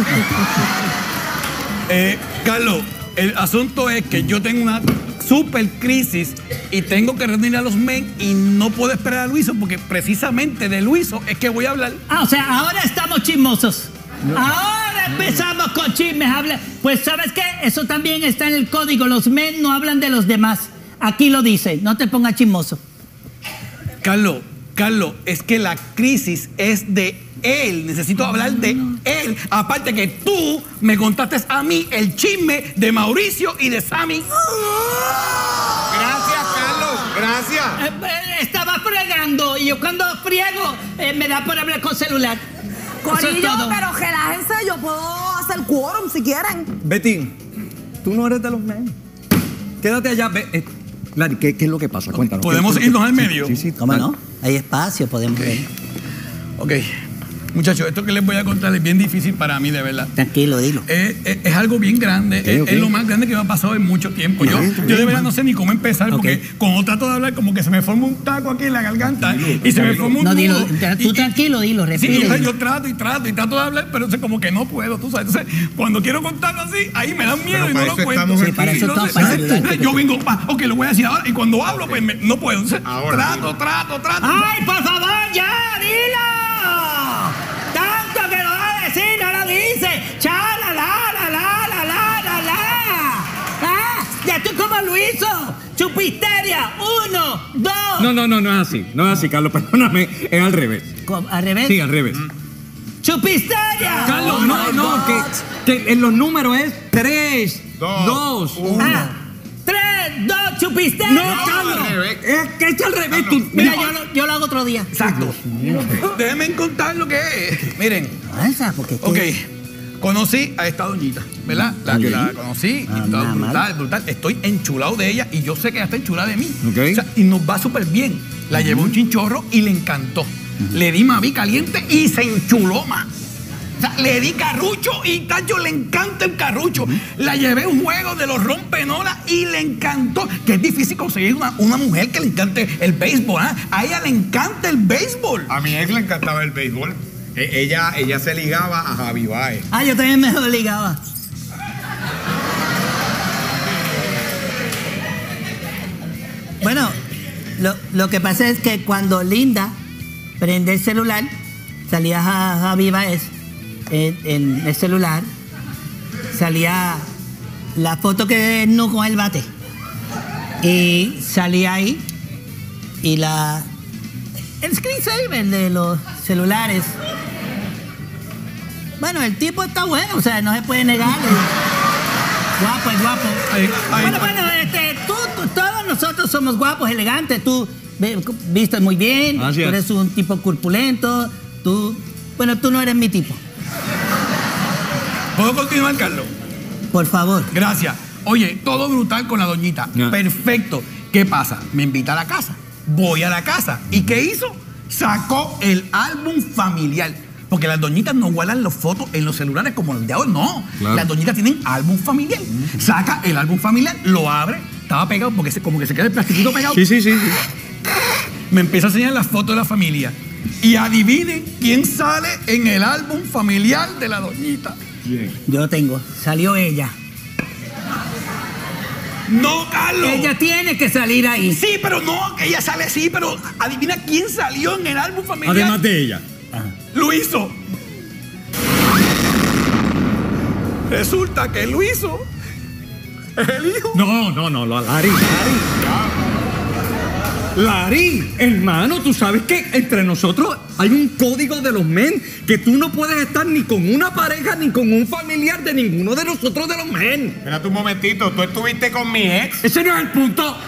Carlos, el asunto es que yo tengo una super crisis y tengo que reunir a los men y no puedo esperar a Luiso porque precisamente de Luiso es que voy a hablar. O sea, ahora estamos chismosos. No. Ahora empezamos con chismes. Pues ¿sabes qué? Eso también está en el código. Los men no hablan de los demás. Aquí lo dice. No te pongas chismoso. Carlos, es que la crisis es de él. Necesito hablar de él. Aparte que tú me contaste a mí el chisme de Mauricio y de Sammy. Gracias, Carlos. Gracias. Estaba fregando y yo cuando friego me da por hablar con celular. Corillo, pero relájense, yo puedo hacer quórum si quieren. Betty, tú no eres de los men. Quédate allá. Larry, ¿qué es lo que pasa? Cuéntanos. ¿Podemos irnos al medio? Sí. ¿Cómo no? Hay espacio, podemos ver. Ok. Muchachos, esto que les voy a contar es bien difícil para mí, de verdad. Tranquilo, dilo. Es algo bien grande. Es lo más grande que me ha pasado en mucho tiempo. Yo de verdad no sé ni cómo empezar porque cuando trato de hablar como que se me forma un taco aquí en la garganta y se me forma un nudo. No, dilo, tú tranquilo, dilo, respira. Sí, yo trato de hablar, pero es como que no puedo, tú sabes. Entonces, cuando quiero contarlo así, ahí me dan miedo y no lo cuento. Sí, para eso estamos, para ayudarte. Yo vengo, ok, lo voy a decir ahora y cuando hablo, pues no puedo. Entonces, trato. ¡Ay, por favor, ya, dilo! No lo dice. Ya tú como lo hizo. Chupisteria. 1, 2. No es así. No es así, Carlos. Perdóname. Es al revés. ¿Al revés? Sí, al revés. ¡Chupisteria! Carlos, no. Que en los números es 3, 2, 1. 3, 2, chupisteria. No, Carlos. Es que es al revés. Mira, yo lo hago otro día. Exacto. Déjenme contar lo que es. Miren. Ok. Conocí a esta doñita, ¿verdad? La conocí, brutal. Estoy enchulado de ella y yo sé que ella está enchulada de mí. Okay. O sea, y nos va súper bien. La llevé un chinchorro y le encantó. Le di maví caliente y se enchuló más. O sea, le di carrucho y Tacho le encanta el carrucho. La llevé un juego de los rompenolas y le encantó. Que es difícil conseguir una mujer que le encante el béisbol. A ella le encanta el béisbol. A mi ex le encantaba el béisbol. Ella se ligaba a Javi Baez. Yo también me lo ligaba. Bueno, lo que pasa es que cuando Linda prende el celular, salía a Javi Baez en el celular, salía la foto que no con el bate. Y salía ahí y el screensaver de los celulares. Bueno, el tipo está bueno, o sea, no se puede negar. Guapo, es guapo. Todos nosotros somos guapos, elegantes. Tú vistes muy bien, tú eres un tipo corpulento. Tú no eres mi tipo. ¿Puedo continuar, Carlos? Por favor. Gracias. Oye, todo brutal con la doñita. Perfecto. ¿Qué pasa? Me invita a la casa. Voy a la casa. ¿Y qué hizo? Sacó el álbum familiar. Porque las doñitas no guardan las fotos en los celulares como los de ahora. No. Claro. Las doñitas tienen álbum familiar. Saca el álbum familiar, lo abre. Estaba pegado porque como que se queda el plastiquito pegado. Sí. Me empieza a enseñar las fotos de la familia. Y adivinen quién sale en el álbum familiar de la doñita. Bien. Yo lo tengo. Salió ella. No, Carlos. Ella tiene que salir ahí. Sí, pero no, ella sale así, pero adivina quién salió en el álbum familiar. Además de ella. Luiso. Resulta que Luiso es el hijo. No, Larry, hermano, tú sabes que entre nosotros hay un código de los men que tú no puedes estar ni con una pareja ni con un familiar de ninguno de nosotros de los men. Espérate un momentito, ¿tú estuviste con mi ex? Ese no es el punto.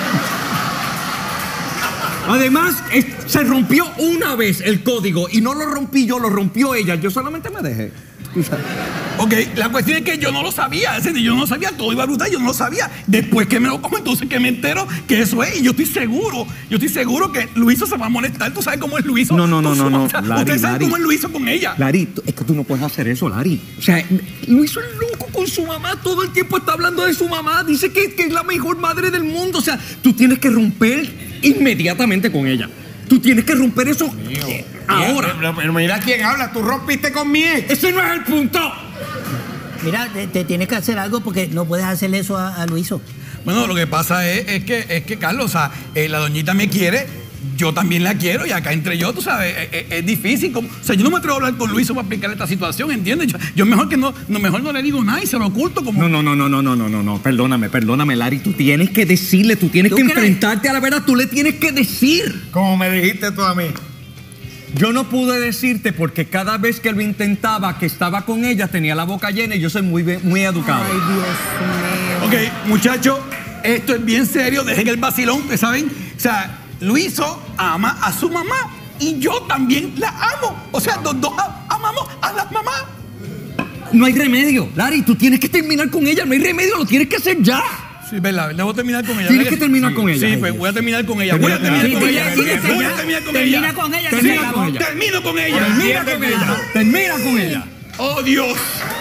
Además, se rompió una vez el código y no lo rompí yo, lo rompió ella. Yo solamente me dejé. Ok, la cuestión es que yo no lo sabía. Es decir, yo no lo sabía, todo iba brutal, yo no lo sabía. Después que me lo como, entonces que me entero que eso es. Y yo estoy seguro que Luiso se va a molestar. ¿Tú sabes cómo es Luiso? No. Ustedes saben cómo es Luiso con ella. Lari, es que tú no puedes hacer eso, Lari. O sea, Luiso es loco con su mamá. Todo el tiempo está hablando de su mamá. Dice que es la mejor madre del mundo. O sea, tú tienes que romper inmediatamente con ella. Tú tienes que romper eso ahora. Pero mira quién habla. Tú rompiste con mi ex. Ese no es el punto. Mira, te tienes que hacer algo porque no puedes hacerle eso a Luiso. Bueno, lo que pasa es que Carlos, o sea, la doñita me quiere, yo también la quiero, y acá entre yo, tú sabes, es difícil. O sea, yo no me atrevo a hablar con Luiso para explicar esta situación, ¿entiendes? Yo mejor no le digo nada y se lo oculto como... No. Perdóname, Lari. Tú tienes que decirle, tú tienes que enfrentarte a la verdad. Tú le tienes que decir. Como me dijiste tú a mí. Yo no pude decirte porque cada vez que lo intentaba, que estaba con ella, tenía la boca llena y yo soy muy educado. Ay, Dios mío. Ok, muchachos, esto es bien serio, dejen el vacilón, ¿saben? O sea, Luiso ama a su mamá y yo también la amo. O sea, los dos amamos a las mamás. No hay remedio, Lari, tú tienes que terminar con ella, no hay remedio, lo tienes que hacer ya. Sí, verdad, voy a terminar con ella. Tienes que terminar con ella. Sí, pues voy a terminar con ella. Voy a terminar con ella. Termina con ella. Termino con ella. Termina con ella. Oh, Dios.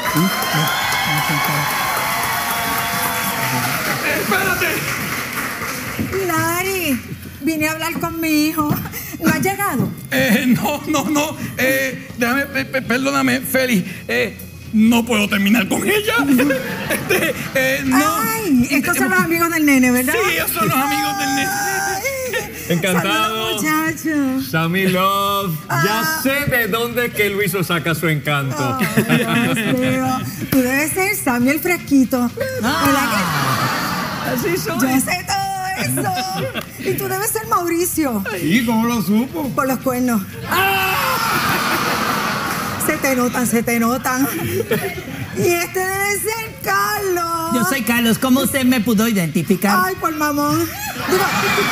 Espérate. Lari, vine a hablar con mi hijo. ¿No ha llegado? No. Déjame, perdóname, Feli. No puedo terminar con ella. No. Ay, estos son los amigos del nene, ¿verdad? Sí, ellos son los amigos del nene. Encantado. Muchachos. Sammy Love. Ya sé de dónde es que Luiso saca su encanto. Dios mío. Tú debes ser Sammy el fresquito. Así soy. Yo sé todo eso. Y tú debes ser Mauricio. Sí, ¿cómo lo supo? Por los cuernos. Se te notan. Y este debe ser Carlos. Yo soy Carlos. ¿Cómo usted me pudo identificar? Ay, por mamón. Digo,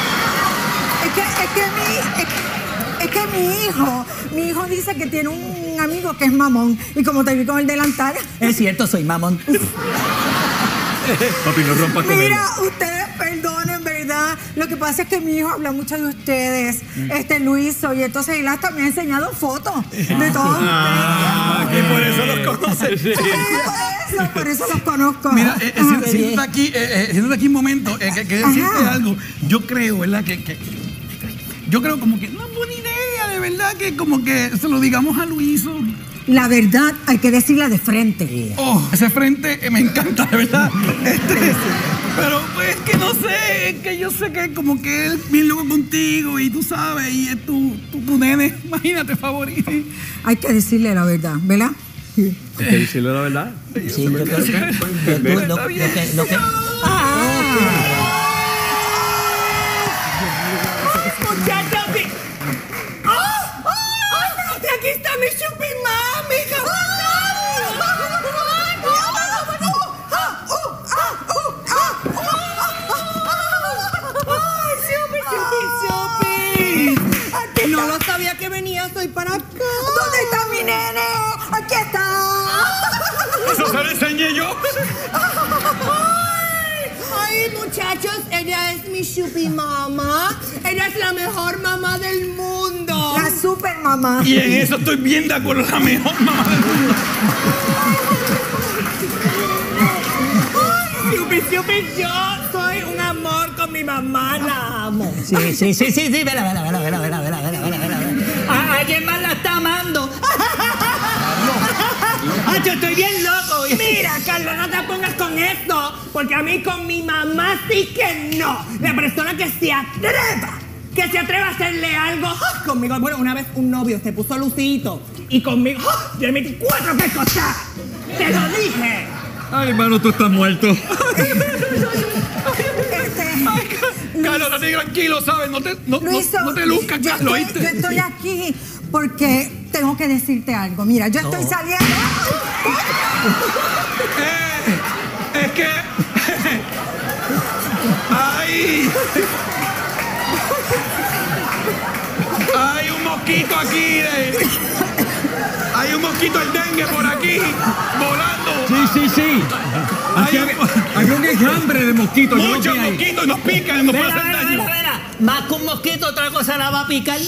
es que mi hijo dice que tiene un amigo que es mamón. Y como te vi con el delantal. Es cierto, soy mamón. Papi, no rompas con Mira, ella. ustedes perdonen, ¿verdad? Lo que pasa es que mi hijo habla mucho de ustedes, Luiso, y entonces él hasta me ha enseñado fotos de todos ustedes. Que por eso los conoces. Sí, por eso los conozco. Mira, siéntate aquí un momento, que decirte algo. Yo creo, ¿verdad? Yo creo como que no es buena idea, de verdad, que como que se lo digamos a Luiso. La verdad hay que decirla de frente. Oh, ese frente me encanta, de verdad. Pero pues que no sé, es que yo sé que como que él es bien loco contigo y tú sabes, y es tu nene, imagínate, favorito. Hay que decirle la verdad, ¿verdad? ¿Hay que decirle la verdad? Sí, yo creo que lo que aquí está mi chupi mami. No lo sabía que venías hoy para acá. ¿Dónde está mi nene? Aquí está. Eso se lo enseñé yo. Ay, muchachos, ella es mi chupi mamá. Ella es la mejor mamá del mundo. La super mamá. Y en eso estoy bien de acuerdo, la mejor mamá del mundo. Chupi, yo soy un amor con mi mamá, la amo. Sí, vela. Alguien más la está amando. Yo estoy bien loco. Mira, Carlos, no te pongas con esto, porque a mí con mi mamá sí que no. La persona que se atreva a hacerle algo conmigo. Bueno, una vez un novio se puso lucito y conmigo yo le metí 4 pescosadas. Te lo dije. Ay, hermano, tú estás muerto. Carlos, estate tranquilo, ¿sabes? No te luzcas, Carlos, ¿oíste? Yo estoy aquí porque tengo que decirte algo. Mira, yo estoy saliendo. Es que... ¡Ay! Hay un mosquito aquí. Hay Hay un mosquito el dengue por aquí, volando. Sí. Aquí hay un enjambre de mosquitos. Muchos mosquitos nos pican, nos pueden hacer daño. Más que un mosquito, otra cosa la va a picar.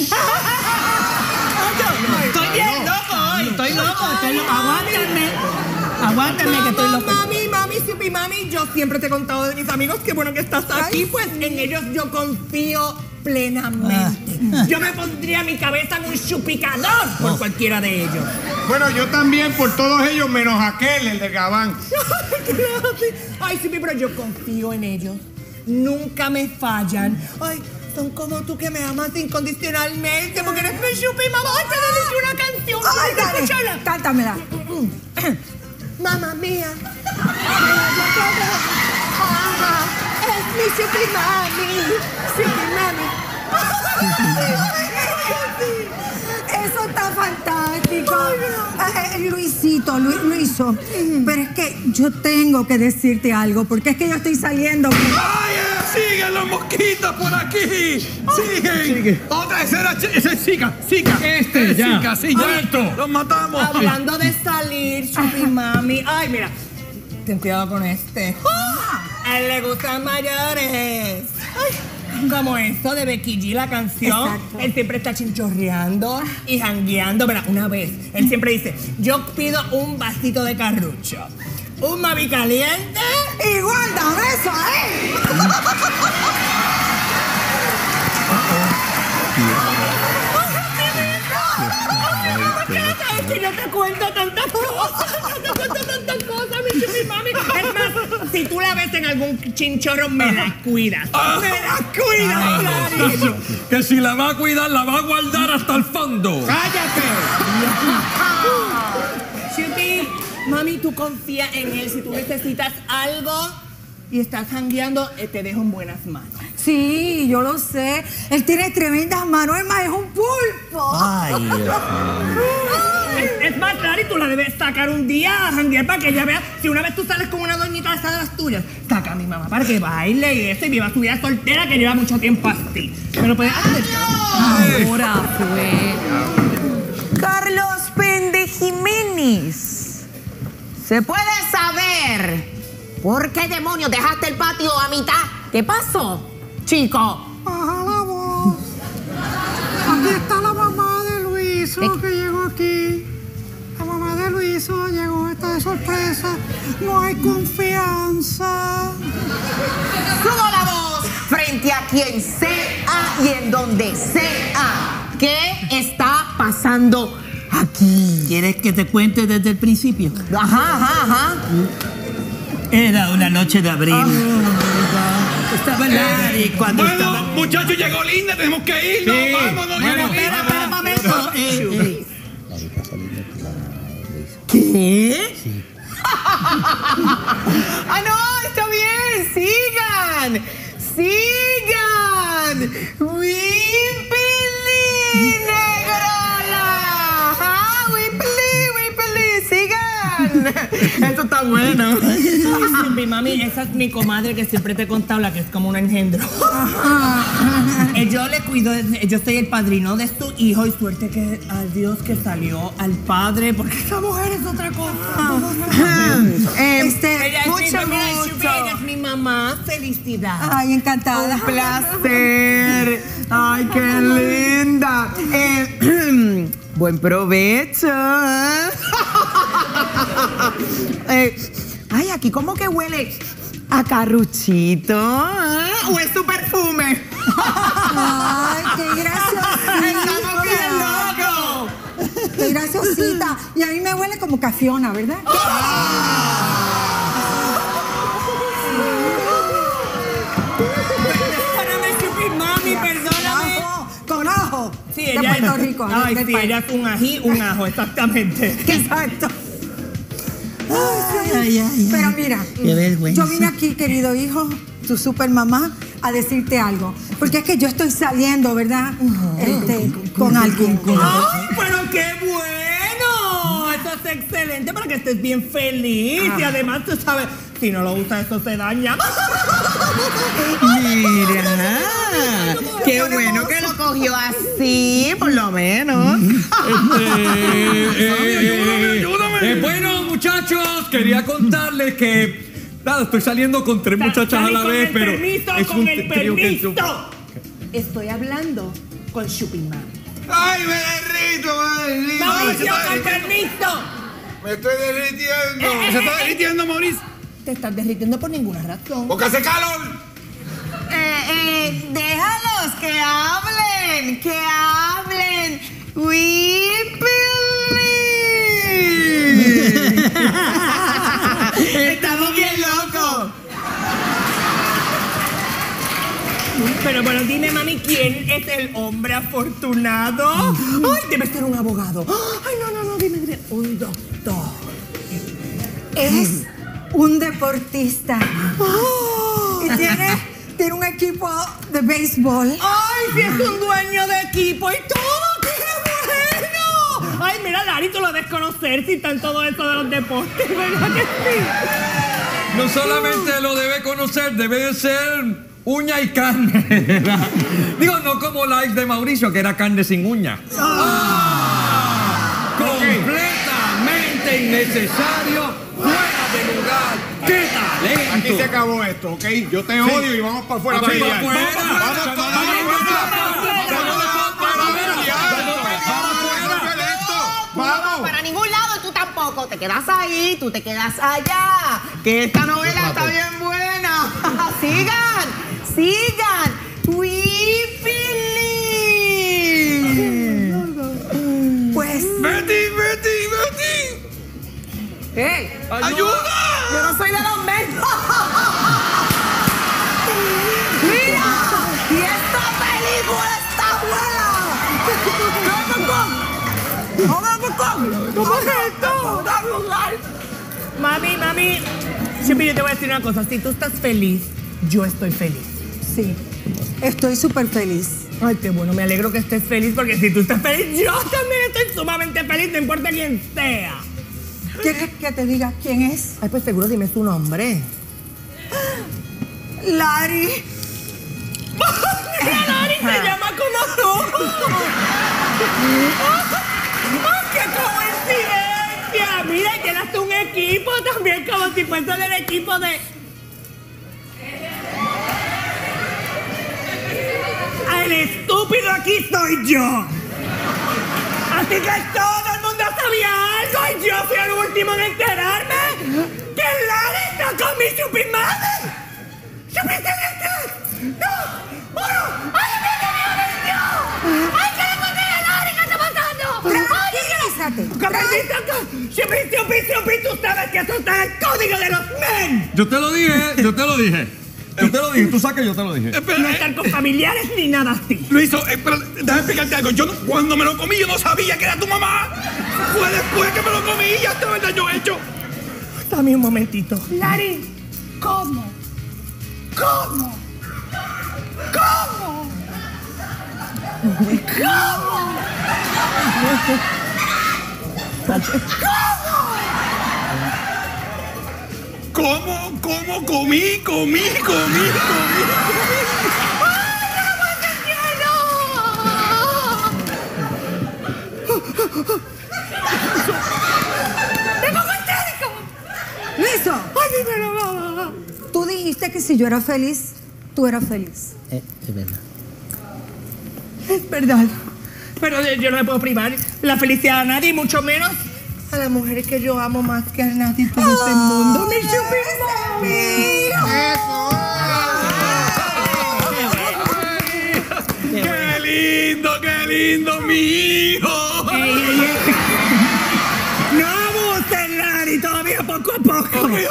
Estoy bien loco hoy, estoy loco. Aguántenme que estoy loco. Mami, yo siempre te he contado de mis amigos, qué bueno que estás aquí, pues en ellos yo confío plenamente. Yo me pondría mi cabeza en un chupicador por cualquiera de ellos. Bueno, yo también por todos ellos, menos aquel, el de Gabán. Ay, sí, pero yo confío en ellos. Nunca me fallan. Ay, son como tú que me amas incondicionalmente porque eres mi chupi, mamá. Ay, te dedico una canción. Ay, dale, escúchala. Cántamela. Mamá mía. Es mi chupi mami. Eso está fantástico. Luiso, pero es que yo tengo que decirte algo, porque es que yo estoy saliendo. ¡Ay, siguen los mosquitos por aquí! ¡Siguen! Otra, esa es Zika. Ya. Muerto. Los matamos. Hablando de salir, chupi mami. Ay, mira, ten cuidado con este. A él le gustan mayores. Ay, como esto de Becky G, la canción. Exacto. Él siempre está chinchorreando y jangueando. Mira, una vez, él siempre dice, yo pido un vasito de carrucho, un mami caliente. Igual, dame eso, Es que yo te cuento tantas cosas, mi chupi mami. Es más, si tú la ves en algún chinchorro, me la cuidas. ¡Me la cuidas, Clarín! Que si la va a cuidar, la va a guardar hasta el fondo. ¡Cállate! Chupi, mami, tú confías en él. Si tú necesitas algo y estás jangueando, te dejo en buenas manos. Sí, yo lo sé. Él tiene tremendas manos. Es más, es un pulpo. Ay, Es más, Clary, tú la debes sacar un día a janguear para que ella vea. Si una vez tú sales con una doñita de las tuyas, saca a mi mamá para que baile y eso y viva su vida soltera que lleva mucho tiempo así. ¿Me lo puedes hacer? Ahora fue. Carlos Pende Jiménez. ¿Se puede saber por qué demonios dejaste el patio a mitad? ¿Qué pasó, chico? Baja la voz. Aquí está la mamá de Luiso que llegó aquí. La mamá de Luiso llegó, está de sorpresa. No hay confianza. Subo la voz frente a quien sea y en donde sea. ¿Qué está pasando aquí? ¿Quieres que te cuente desde el principio? Ajá. Era una noche de abril. Estaba en Larry cuando bueno, estaba... muchachos, llegó Linda, tenemos que irnos. Sí. Vámonos. Bueno, espera un momento. ¿Qué? Sí. ¡Ah, no! ¡Está bien! ¡Sigan! ¡Wimpili, Negrola! ¡Ah, Wimpili! ¡Sigan! Esto está bueno. Mi mami, esa es mi comadre que siempre te he contado, la que es como un engendro. Yo le cuido, yo soy el padrino de su hijo y suerte que a Dios que salió al padre, porque esa mujer es otra cosa. Ella es mi mamá, felicidad. Ay, encantada. Un placer. Ay, qué linda. Buen provecho. Ay, aquí como que huele a carruchito. ¿O es su perfume? Ay, qué graciosita. Estamos bien locos. Qué graciosita. Y a mí me huele como cafiona, ¿verdad? Mami, perdóname. Con ajo. Sí, de ella Puerto Rico. Ay, sí, ella es un ají, un ajo, exactamente. Exacto. Pero mira, Qué vergüenza. yo vine aquí, querido hijo, tu super mamá, a decirte algo. Porque es que yo estoy saliendo, ¿verdad? Con alguien. ¡Ay, pero qué bueno! Eso es excelente para que estés bien feliz. Y además, tú sabes, si no lo usas, eso se daña. Mira, qué bueno que lo cogió así, por lo menos. quería contarles que... Nada, estoy saliendo con 3 muchachas a la vez, pero... Con el permiso. Estoy hablando con Chupin Mami. ¡Ay, me derrito! Mauricio, con permiso. ¡Me estoy derritiendo! ¿Se está derritiendo, Mauricio? Te estás derritiendo por ninguna razón. ¡Porque hace calor! Déjalos que hablen, que hablen. Estamos bien locos. Pero bueno, dime, mami, ¿quién es el hombre afortunado? Ay, debe ser un abogado. Ay, no, dime, un doctor. Es un deportista. Y tiene un equipo de béisbol. Ay, si es un dueño de equipo y todo, ¡qué bueno! Ay, mira, Lari, tú lo debes conocer si está en todo esto de los deportes, ¿verdad que sí? No solamente lo debe conocer, debe de ser uña y carne. Digo, no como la ex de Mauricio, que era carne sin uña. Completamente innecesario, fuera de lugar. ¡Qué talento! Aquí se acabó esto, ¿ok? Yo te odio y vamos para afuera. Vamos para ningún lado y tú tampoco. Te quedas ahí, tú te quedas allá. Que esta novela está bien buena. Sigan. Pues. Betty. ¡Hey! ¡Ayuda! Yo no soy de los medios. ¡Mira! ¡Y esta película está buena! ¿Cómo es esto? Mami, siempre yo te voy a decir una cosa. Si tú estás feliz, yo estoy feliz. Sí, estoy súper feliz. Ay, qué bueno, me alegro que estés feliz, porque si tú estás feliz, yo también estoy sumamente feliz, no importa quién sea. ¿Quieres que te diga quién es? Ay, pues seguro dime su nombre. Lari. Mira, Lari se llama como tú. ¡Qué coincidencia! Mira, y tienes un equipo también, como si fuese del equipo de... El estúpido aquí soy yo. Así que todo el mundo sabía algo y yo fui el último en enterarme que Lari está con mi Chupin Mami. ¿Supiste esto? ¡No! ¡Bueno! ¡Ay, Dios! ¡Ay, qué le conté a Lari! ¿Qué está pasando? Tranquilízate. Chupi, tú sabes que eso está en el código de los men. Yo te lo dije. Tú sabes que yo te lo dije. No estar con familiares ni nada así. Luiso, pero déjame explicarte algo. Cuando me lo comí, yo no sabía que era tu mamá. Fue después que me lo comí y ya está, ¿verdad? Yo he hecho. Dame un momentito. Lari, ¿cómo? ¿Cómo comí? ¡Listo! ¡Ay, dímelo, mamá! Tú dijiste que si yo era feliz, tú eras feliz. Es verdad. Es verdad. Pero yo no le puedo privar la felicidad a nadie, y mucho menos a las mujeres que yo amo más que a nadie en todo este mundo. ¡Mi Chupin Mami! ¡Qué lindo, mi hijo! ¡No abusen, Lari! Todavía poco a poco. Ok.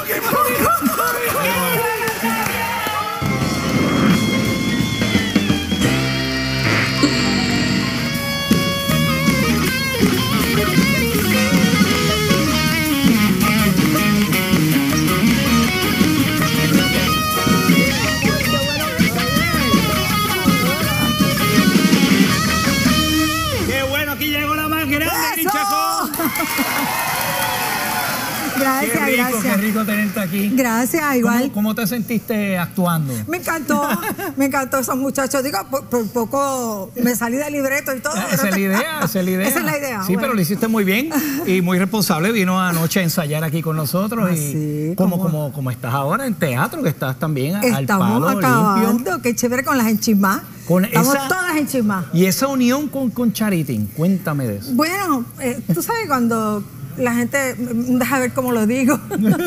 Gracias, Qué rico, gracias. qué rico tenerte aquí. Gracias, igual. ¿Cómo te sentiste actuando? Me encantó esos muchachos. Digo, por poco me salí del libreto y todo. Esa es la idea, esa es la idea. Esa es la idea. Sí, bueno. pero lo hiciste muy bien y muy responsable. Vino anoche a ensayar aquí con nosotros. Y como estás ahora en teatro, que estás también al palo Estamos acabando. limpio. Qué chévere con las enchismas. Estamos todas enchismas. Y esa unión con Charitín, cuéntame de eso. Bueno, tú sabes cuando la gente, deja ver cómo lo digo.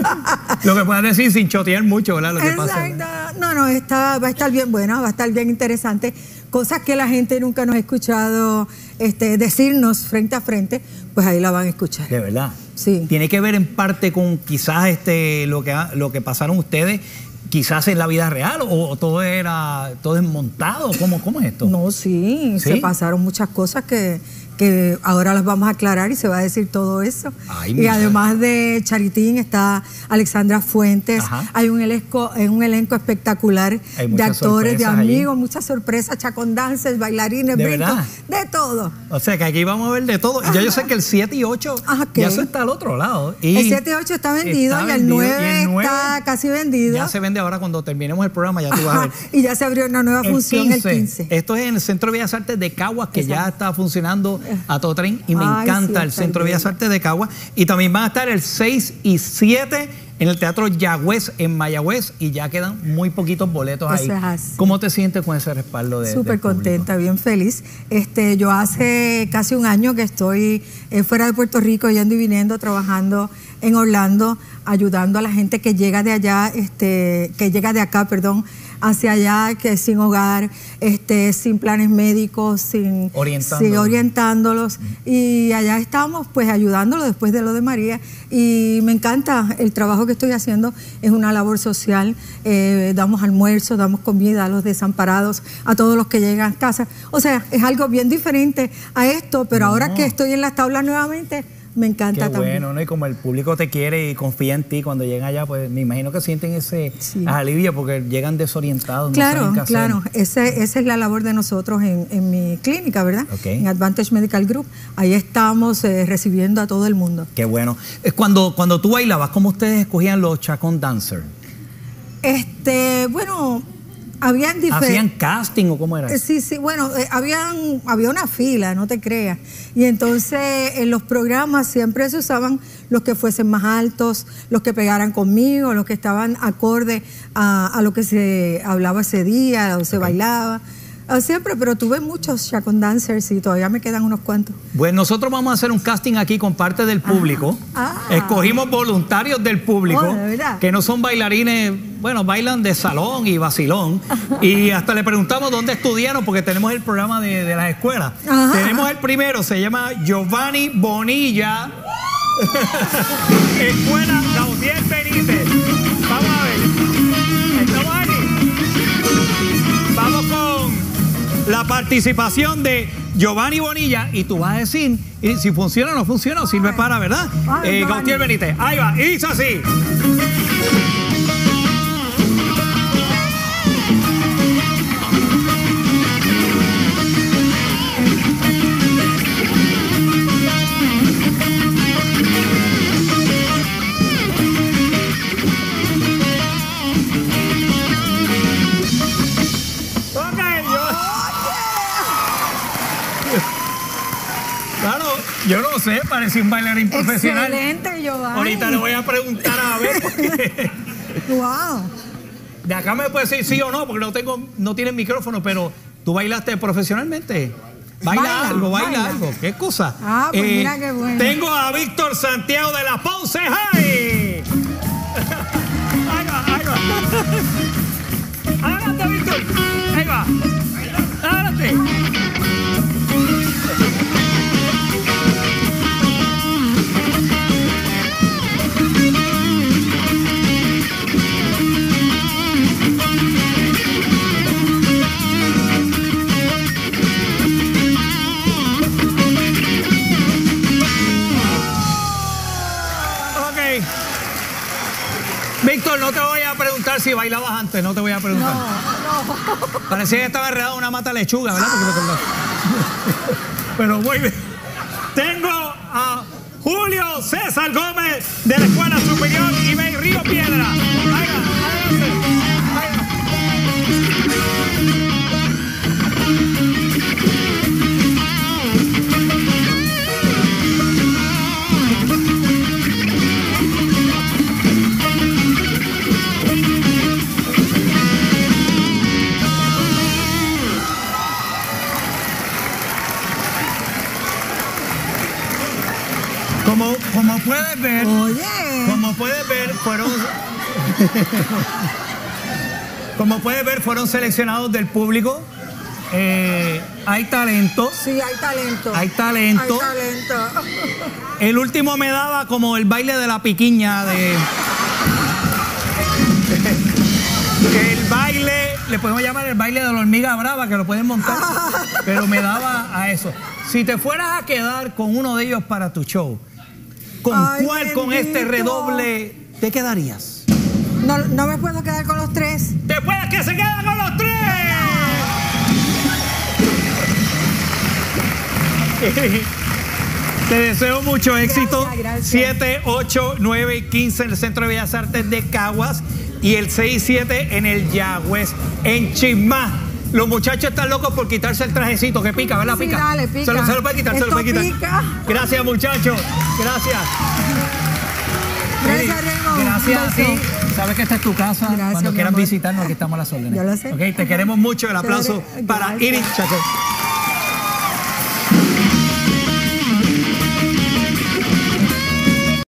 Lo que puedas decir sin chotear mucho, ¿verdad? Lo que pasa. Exacto. No, va a estar bien buena, va a estar bien interesante. Cosas que la gente nunca nos ha escuchado decirnos frente a frente, pues ahí la van a escuchar. De verdad. Sí. Tiene que ver en parte con quizás lo que pasaron ustedes, quizás en la vida real, o todo es montado. ¿Cómo es esto? No, sí, se pasaron muchas cosas que ahora las vamos a aclarar y se va a decir todo eso. Ay, y además de Charitín está Alexandra Fuentes. Ajá. Hay un elenco espectacular de actores, de amigos, muchas sorpresas, chacondances, bailarines, ¿De brincos, verdad? de todo. O sea que aquí vamos a ver de todo. Ya yo sé que el 7 y 8 ya eso está al otro lado. Y el 7 y 8 está vendido y el 9 está casi vendido. Ya se vende ahora cuando terminemos el programa, ya tú vas a ver. Y ya se abrió una nueva función el 15. Esto es en el Centro de Bellas Artes de Caguas, que ya está funcionando a todo tren y me encanta el Centro de Bellas Artes de Caguas. Y también van a estar el 6 y 7 en el Teatro Yagüez en Mayagüez y ya quedan muy poquitos boletos ahí. Eso es así. ¿Cómo te sientes con ese respaldo de Súper contenta, bien feliz. Yo hace casi un año que estoy fuera de Puerto Rico, yendo y viniendo, trabajando en Orlando, ayudando a la gente que llega de allá, que llega de acá, hacia allá, que sin hogar, sin planes médicos, orientándolos. Y allá estamos pues ayudándolos después de lo de María. Y me encanta el trabajo que estoy haciendo, es una labor social. Damos almuerzos, damos comida a los desamparados, a todos los que llegan a casa. O sea, es algo bien diferente a esto, pero ahora que estoy en las tablas nuevamente, me encanta también. Bueno, ¿no? Y como el público te quiere y confía en ti cuando llegan allá, pues me imagino que sienten ese alivio porque llegan desorientados. Claro, claro. Esa es la labor de nosotros en mi clínica, ¿verdad? Okay. En Advantage Medical Group. Ahí estamos recibiendo a todo el mundo. Qué bueno. Cuando tú bailabas, ¿cómo ustedes escogían los chacón dancers? Bueno, habían diferentes... ¿Hacían casting o cómo era? Sí, bueno, había una fila, no te creas. Y entonces en los programas siempre se usaban los que fuesen más altos, los que pegaran conmigo, los que estaban acorde a lo que se hablaba ese día o se bailaba. Siempre, pero tuve muchos chacón dancers y todavía me quedan unos cuantos. Pues nosotros vamos a hacer un casting aquí con parte del público. Escogimos voluntarios del público, ¿de verdad? que no son bailarines, bueno, bailan de salón y vacilón. Y hasta le preguntamos dónde estudiaron, porque tenemos el programa de las escuelas. Tenemos el primero, se llama Giovanni Bonilla. Escuela Gautier Benítez. Vamos a ver. Estamos aquí. Vamos con la participación de Giovanni Bonilla y tú vas a decir si funciona o no funciona o sirve para, ¿verdad? Gautier Benítez, ahí va, hizo así. Claro, yo no sé, parecía un bailarín profesional. Excelente, Giovanni. Ahorita le voy a preguntar a ver. Porque wow. De acá me puede decir sí o no, porque no tiene micrófono, pero tú bailaste profesionalmente. Baila algo. ¿Qué cosa? Pues mira qué bueno. Tengo a Víctor Santiago de la Ponce High. Ahí va. Adelante, Víctor. Ahí va. Adelante. Víctor, no te voy a preguntar si bailabas antes, no te voy a preguntar. No. Parecía que estaba enredado en una mata de lechuga, ¿verdad? Pero muy bien. Tengo a Julio Julio César Gómez de la Escuela Superior Ibey Río Piedra. Como puedes ver, fueron seleccionados del público. Hay talento. Sí, hay talento. Hay talento. Hay talento. El último me daba como el baile de la piquiña de... El baile, le podemos llamar el baile de la hormiga brava, que lo pueden montar, pero me daba a eso. Si te fueras a quedar con uno de ellos para tu show, ¿con cuál, con este redoble, te quedarías? No me puedo quedar con los tres. ¡Te puedes que se queda con los tres! Te deseo mucho éxito. Gracias. 7, 8, 9 y 15 en el Centro de Bellas Artes de Caguas y el 6 y 7 en el Yagüez, en Chismá. Los muchachos están locos por quitarse el trajecito que pica, ¿verdad? Sí, Pica. dale, pica. Se lo puede quitar, se lo puede quitar. Pica. Gracias, muchachos. Gracias. Gracias, Remo. Gracias a ti. Sabes que esta es tu casa. Gracias, Cuando quieras visitarnos, aquí estamos a las órdenes. Yo lo sé. Okay, te queremos mucho. El aplauso para Iris Chacón.